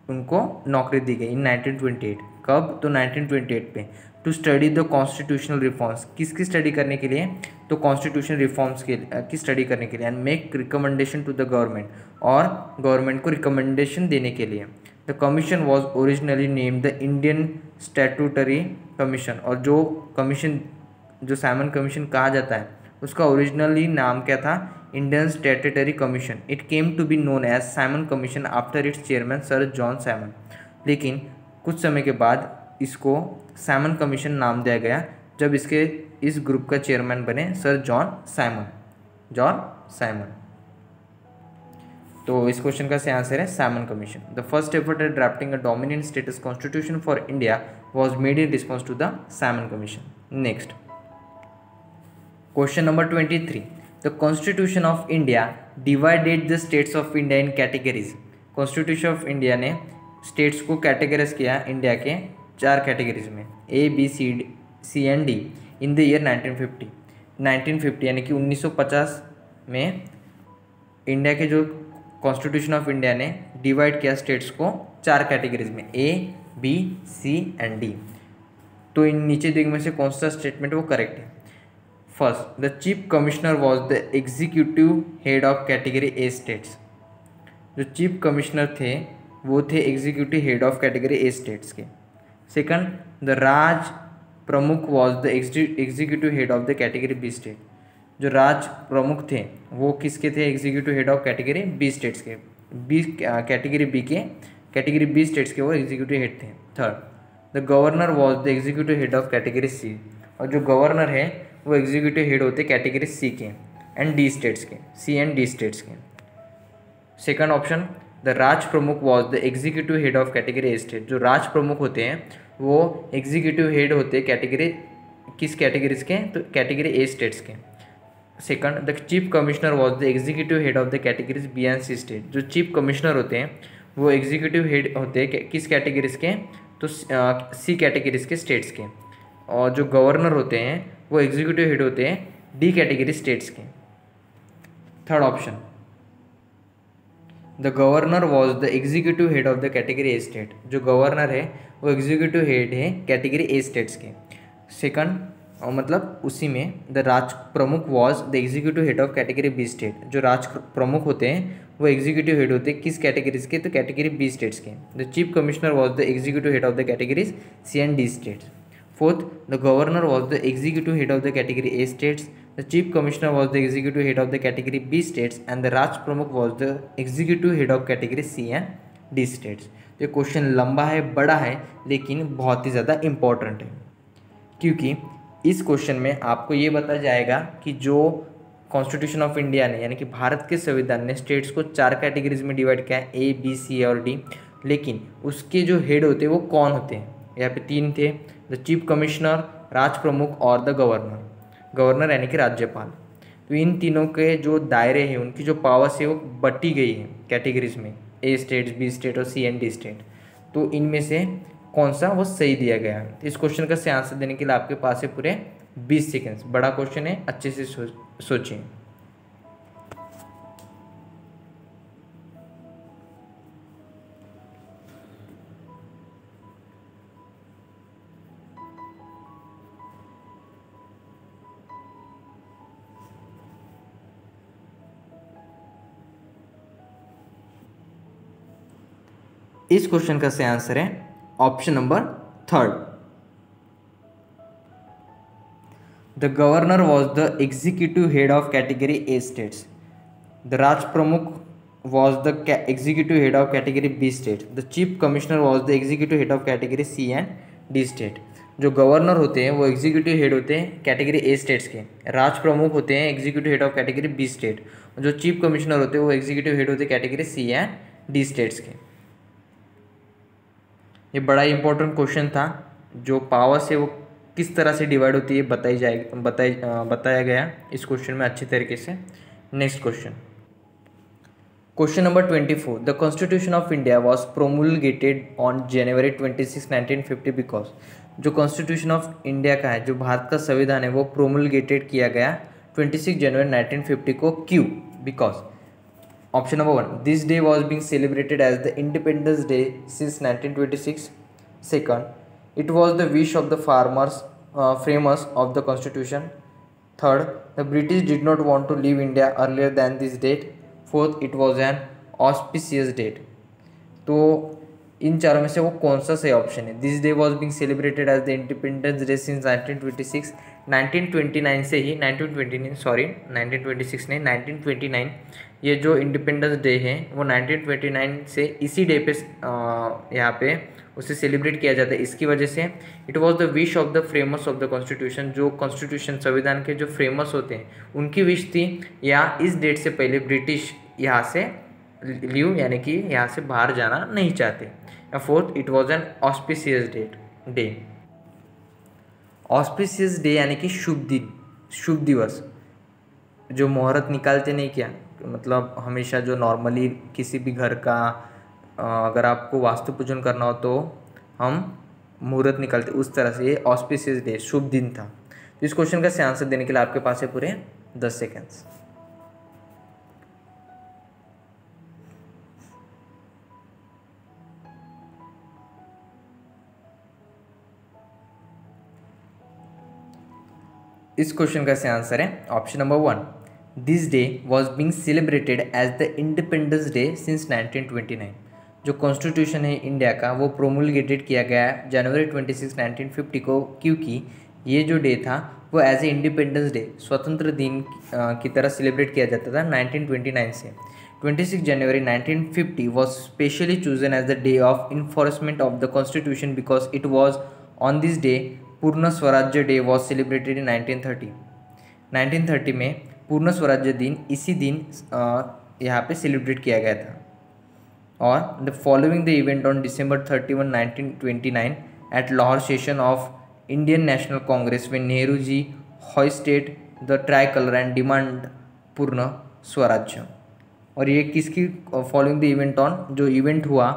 उनको नौकरी दी गई इन 1928। कब? तो 1928 पे। To study the constitutional reforms, किसकी स्टडी करने के लिए? तो कॉन्स्टिट्यूशन रिफॉर्म्स की स्टडी करने के लिए। And make recommendation to the government, और गवर्नमेंट को रिकमेंडेशन देने के लिए। The commission was originally named the Indian statutory commission, और जो कमीशन, जो साइमन कमीशन कहा जाता है, उसका ओरिजिनली नाम क्या था? Indian statutory commission. It came to be known as Simon commission after its chairman sir John Simon. लेकिन कुछ समय के बाद इसको साइमन कमीशन नाम दिया गया जब इस ग्रुप का चेयरमैन बने सर जॉन साइमन। तो इस क्वेश्चन का सही आंसर है Simon commission. The first effort at drafting a dominion status constitution for India was made in response to the Simon commission. Next question number 23। The constitution of India divided the states of India in categories. Constitution of India ने states को categorize किया India के 4 categories में, A, B, C and D in the year 1950 यानी कि 1950 में India के जो कॉन्स्टिट्यूशन ऑफ इंडिया ने डिवाइड किया स्टेट्स को 4 कैटेगरीज में, A, B, C and D। तो इन नीचे दिए में से कौन सा स्टेटमेंट वो करेक्ट है? First, the chief commissioner was the executive head of category A states. जो चीफ कमिश्नर थे वो थे executive head of category A states के। सेकंड, द राज प्रमुख was the executive head of the category B state. जो राज प्रमुख थे वो किसके थे? Executive head of category B states के। कैटेगरी बी स्टेट्स के वो एग्जीक्यूटिव हेड थे। Third, the governor was the executive head of category C. और जो गवर्नर है वो एग्जीक्यूटिव हेड होते कैटेगरी सी के एंड डी स्टेट्स के, सी एंड डी स्टेट्स के। सेकंड ऑप्शन, द राज प्रमुख was the executive head of category A state. जो राज प्रमुख होते हैं वो एग्जीक्यूटिव हेड होते कैटेगरी किस कैटेगरीज के? तो कैटेगरी ए स्टेट्स के। Second, the chief commissioner was the executive head of the categories B and C state. जो चीफ कमिश्नर होते हैं वो एग्जीक्यूटिव हेड होते हैं किस कैटेगरीज के? तो सी कैटेगरीज के स्टेट्स के। और जो गवर्नर होते हैं वो एग्जीक्यूटिव हेड होते हैं डी कैटेगरी स्टेट्स के। Third option, the governor was the executive head of the category A state. जो गवर्नर है वो एग्जीक्यूटिव हेड है कैटेगरी ए स्टेट्स के। सेकंड, मतलब उसी में द राज प्रमुख was the executive head of category B state. जो राज प्रमुख होते हैं वो एग्जीक्यूटिव हेड होते हैं किस कैटेगरीज के? तो कैटेगरी बी स्टेट्स के। The chief commissioner was the executive head of the categories C and D states. Fourth, the governor was the executive head of the category A states, the chief commissioner was the executive head of the category B states and the Raj Pramukh was the executive head of category C and D states। तो ये question लंबा है, बड़ा है, लेकिन बहुत ही ज़्यादा important है, क्योंकि इस क्वेश्चन में आपको ये बताया जाएगा कि जो कॉन्स्टिट्यूशन ऑफ इंडिया ने यानी कि भारत के संविधान ने स्टेट्स को 4 कैटेगरीज में डिवाइड किया है, A, B, C और D, लेकिन उसके जो हेड होते हैं वो कौन होते हैं? यहाँ पे 3 थे, द चीफ कमिश्नर, राज प्रमुख और द गवर्नर यानी कि राज्यपाल। तो इन तीनों के जो दायरे हैं, उनकी जो पावर्स है वो बटी गई है कैटेगरीज में, ए स्टेट्स, बी स्टेट और सी एंड डी स्टेट। तो इनमें से कौन सा वो सही दिया गया है? तो इस क्वेश्चन का सही आंसर देने के लिए आपके पास है पूरे 20 सेकेंड्स। बड़ा क्वेश्चन है, अच्छे से सोचिए। इस क्वेश्चन का सही आंसर है option number 3rd। The governor was the executive head of category A states. The राज प्रमुख was the executive head of category B state. The chief commissioner was the executive head of category C and D state. जो governor होते हैं वो executive head होते हैं category A states के, राज प्रमुख होते हैं executive head of category B state, जो चीफ कमिश्नर होते हैं वो एग्जीक्यूटिव हेड होते हैं category C and D states के। ये बड़ा इंपॉर्टेंट क्वेश्चन था। जो पावर्स है वो किस तरह से डिवाइड होती है बताया गया इस क्वेश्चन में अच्छी तरीके से। Next question number 24। The constitution of India was promulgated on January 26, 1950 because. जो कॉन्स्टिट्यूशन ऑफ इंडिया का है, जो भारत का संविधान है, वो प्रोमुलगेटेड किया गया 26 जनवरी 1950 को। क्यों? Because option number 1, this day was being celebrated as the independence day since 1926. Second, it was the wish of the framers of the constitution. Third, the British did not want to leave India earlier than this date. Fourth, it was an auspicious date. तो इन चारों में से वो कौन सा सही option है? This day was being celebrated as the independence day since 1926. 1929 से ही 1926 नहीं 1929, ये जो इंडिपेंडेंस डे है वो 1929 से इसी डे पे यहाँ पे उसे सेलिब्रेट किया जाता है. इसकी वजह से it was the wish of the framers of the constitution. जो कॉन्स्टिट्यूशन संविधान के जो फ्रेमर्स होते हैं उनकी विश थी या इस डेट से पहले ब्रिटिश यहाँ से लीव यानी कि यहाँ से बाहर जाना नहीं चाहते. या fourth, it was an auspicious day. Auspicious day यानी कि शुभ दिन, शुभ दिवस. जो मुहूर्त निकालते नहीं क्या, मतलब हमेशा जो नॉर्मली किसी भी घर का अगर आपको वास्तु पूजन करना हो तो हम मुहूर्त निकालते, उस तरह से ये ऑस्पिशियस डे शुभ दिन था. तो इस क्वेश्चन का सही आंसर देने के लिए आपके पास है पूरे 10 सेकेंड्स. इस क्वेश्चन का सही आंसर है option number 1, this day was being celebrated as the independence day since 1929. जो कॉन्स्टिट्यूशन है इंडिया का वो प्रोमुलगेटेड किया गया जनवरी 26, 1950 को, क्योंकि ये जो डे था वो एज ए इंडिपेंडेंस डे स्वतंत्र दिन की तरह सेलिब्रेट किया जाता था 1929 से. 26 January 1950 was specially chosen as the day of enforcement of the constitution because it was on this day Purna Swaraj day was celebrated in 1930. 1930 में पूर्ण स्वराज्य दिन इसी दिन यहाँ पे सेलिब्रेट किया गया था. और the following the event on December 31, 1929 at Lahore session of Indian national congress में Nehru ji hoisted the tricolour and demand Purna Swaraj. और ये किसकी फॉलोइंग द इवेंट ऑन, जो इवेंट हुआ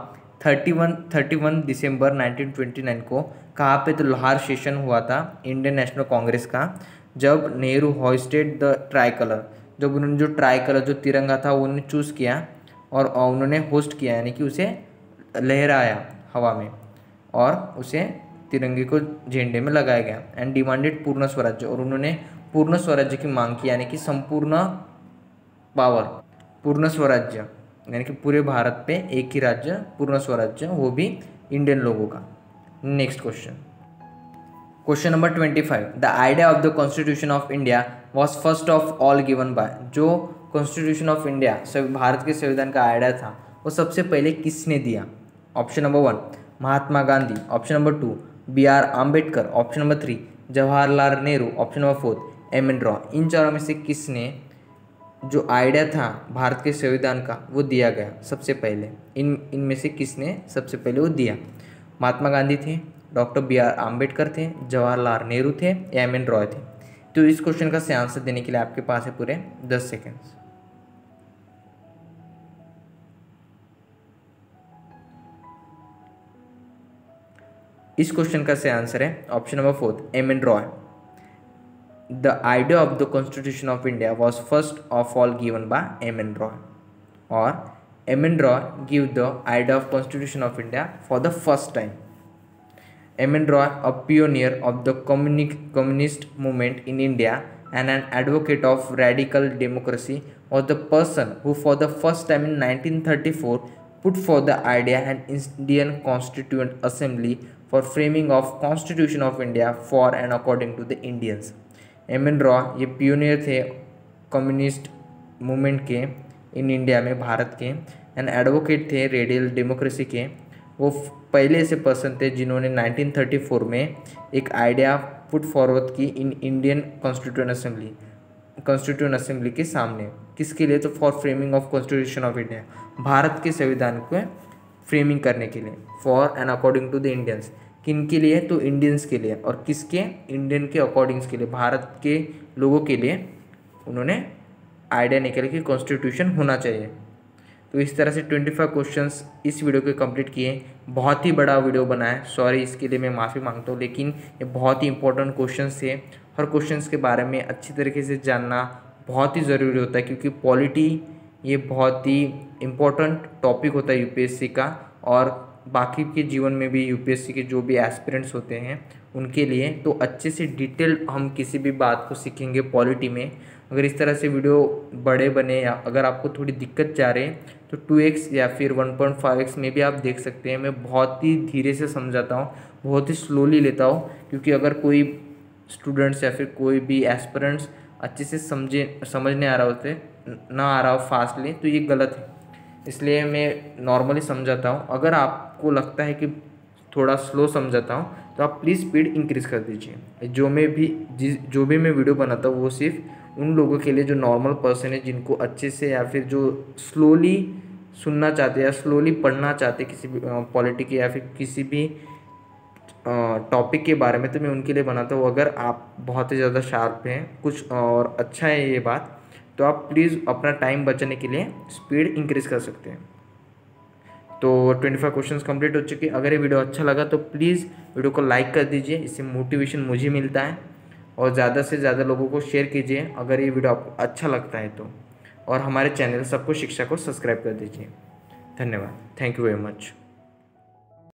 31 दिसंबर 1929 को, कहाँ पे? तो लाहौर सेशन हुआ था इंडियन नेशनल कांग्रेस का, जब Nehru hoisted the tricolour, जब उन्होंने जो ट्राई कलर जो तिरंगा था वो उन्होंने चूज़ किया और उन्होंने होस्ट किया यानी कि उसे लहराया हवा में और उसे तिरंगे को झंडे में लगाया गया. एंड डिमांडेड पूर्ण स्वराज्य, और उन्होंने पूर्ण स्वराज्य की मांग की यानी कि संपूर्ण पावर, पूर्ण स्वराज्य यानी कि पूरे भारत पे एक ही राज्य, पूर्ण स्वराज्य, वो भी इंडियन लोगों का. Next question, question number 25, the idea of the constitution of India was first of all given by. जो कॉन्स्टिट्यूशन ऑफ इंडिया भारत के संविधान का आइडिया था वो सबसे पहले किसने दिया? Option number 1, Mahatma Gandhi. Option number 2, BR Ambedkar. Option number 3, Jawaharlal Nehru. Option number 4, MN Roy. इन चारों में से किसने जो आइडिया था भारत के संविधान का वो दिया गया सबसे पहले? इनमें से किसने सबसे पहले वो दिया? महात्मा गांधी थे, डॉक्टर BR आम्बेडकर थे, जवाहरलाल नेहरू थे या MN रॉय थे? तो इस क्वेश्चन का सही आंसर देने के लिए आपके पास है पूरे 10 सेकेंड्स. इस क्वेश्चन का सही आंसर है option number 4, MN Roy. The idea of the constitution of India was first of all given by MN Roy. और MN Roy give the idea of constitution of India for the first time. MN Roy, a pioneer of the communist movement in India and an advocate of radical democracy, was the person who for the first time in 1934 put forth the idea and Indian Constituent Assembly for framing of Constitution of India for and according to the Indians. MN Roy ये pioneer थे communist movement के in India में, भारत के, and advocate थे radial democracy के. वो पहले ऐसे पर्सन थे जिन्होंने 1934 में एक आइडिया पुट फॉरवर्ड की इन इंडियन कॉन्स्टिट्यूएंट असेंबली के सामने. किसके लिए? तो for framing of constitution of India, Bharat के संविधान को फ्रेमिंग करने के लिए. For and according to the Indians, किन के लिए? तो इंडियंस के लिए. और किसके? इंडियन के अकॉर्डिंग्स के लिए, भारत के लोगों के लिए उन्होंने आइडिया निकाला कि कॉन्स्टिट्यूशन होना चाहिए. तो इस तरह से 25 क्वेश्चंस इस वीडियो के कंप्लीट किए. बहुत ही बड़ा वीडियो बना है, सॉरी इसके लिए मैं माफ़ी मांगता हूँ, लेकिन ये बहुत ही इंपॉर्टेंट क्वेश्चंस थे. हर क्वेश्चंस के बारे में अच्छी तरीके से जानना बहुत ही ज़रूरी होता है, क्योंकि पॉलिटी ये बहुत ही इम्पोर्टेंट टॉपिक होता है यूपीएससी का, और बाकी के जीवन में भी यूपीएससी के जो भी एस्पिरेंट्स होते हैं उनके लिए। तो अच्छे से डिटेल हम किसी भी बात को सीखेंगे पॉलिटी में। अगर इस तरह से वीडियो बड़े बने या अगर आपको थोड़ी दिक्कत जा रही है तो 2x या फिर 1.5x में भी आप देख सकते हैं। मैं बहुत ही धीरे से समझाता हूँ, बहुत ही स्लोली लेता हूँ, क्योंकि अगर कोई स्टूडेंट्स या फिर कोई भी एस्पिरेंट्स अच्छे से समझ नहीं आ रहा होते ना आ रहा हो फास्टली, तो ये गलत है। इसलिए मैं नॉर्मली समझाता हूँ। अगर आपको लगता है कि थोड़ा स्लो समझाता हूँ तो आप प्लीज़ स्पीड इंक्रीज़ कर दीजिए। जो भी मैं वीडियो बनाता हूँ वो सिर्फ उन लोगों के लिए जो नॉर्मल पर्सन है, जिनको अच्छे से या फिर जो स्लोली सुनना चाहते हैं या स्लोली पढ़ना चाहते हैं किसी भी पॉलिटिक या फिर किसी भी टॉपिक के बारे में, तो मैं उनके लिए बनाता हूँ। अगर आप बहुत ही ज़्यादा शार्प हैं कुछ और अच्छा है ये बात, तो आप प्लीज़ अपना टाइम बचाने के लिए स्पीड इंक्रीज़ कर सकते हैं। तो 25 क्वेश्चंस कंप्लीट हो चुके हैं। अगर ये वीडियो अच्छा लगा तो प्लीज़ वीडियो को लाइक कर दीजिए, इससे मोटिवेशन मुझे मिलता है। और ज़्यादा से ज़्यादा लोगों को शेयर कीजिए अगर ये वीडियो आपको अच्छा लगता है तो। और हमारे चैनल सबको शिक्षा को सब्सक्राइब कर दीजिए। धन्यवाद। Thank you very much.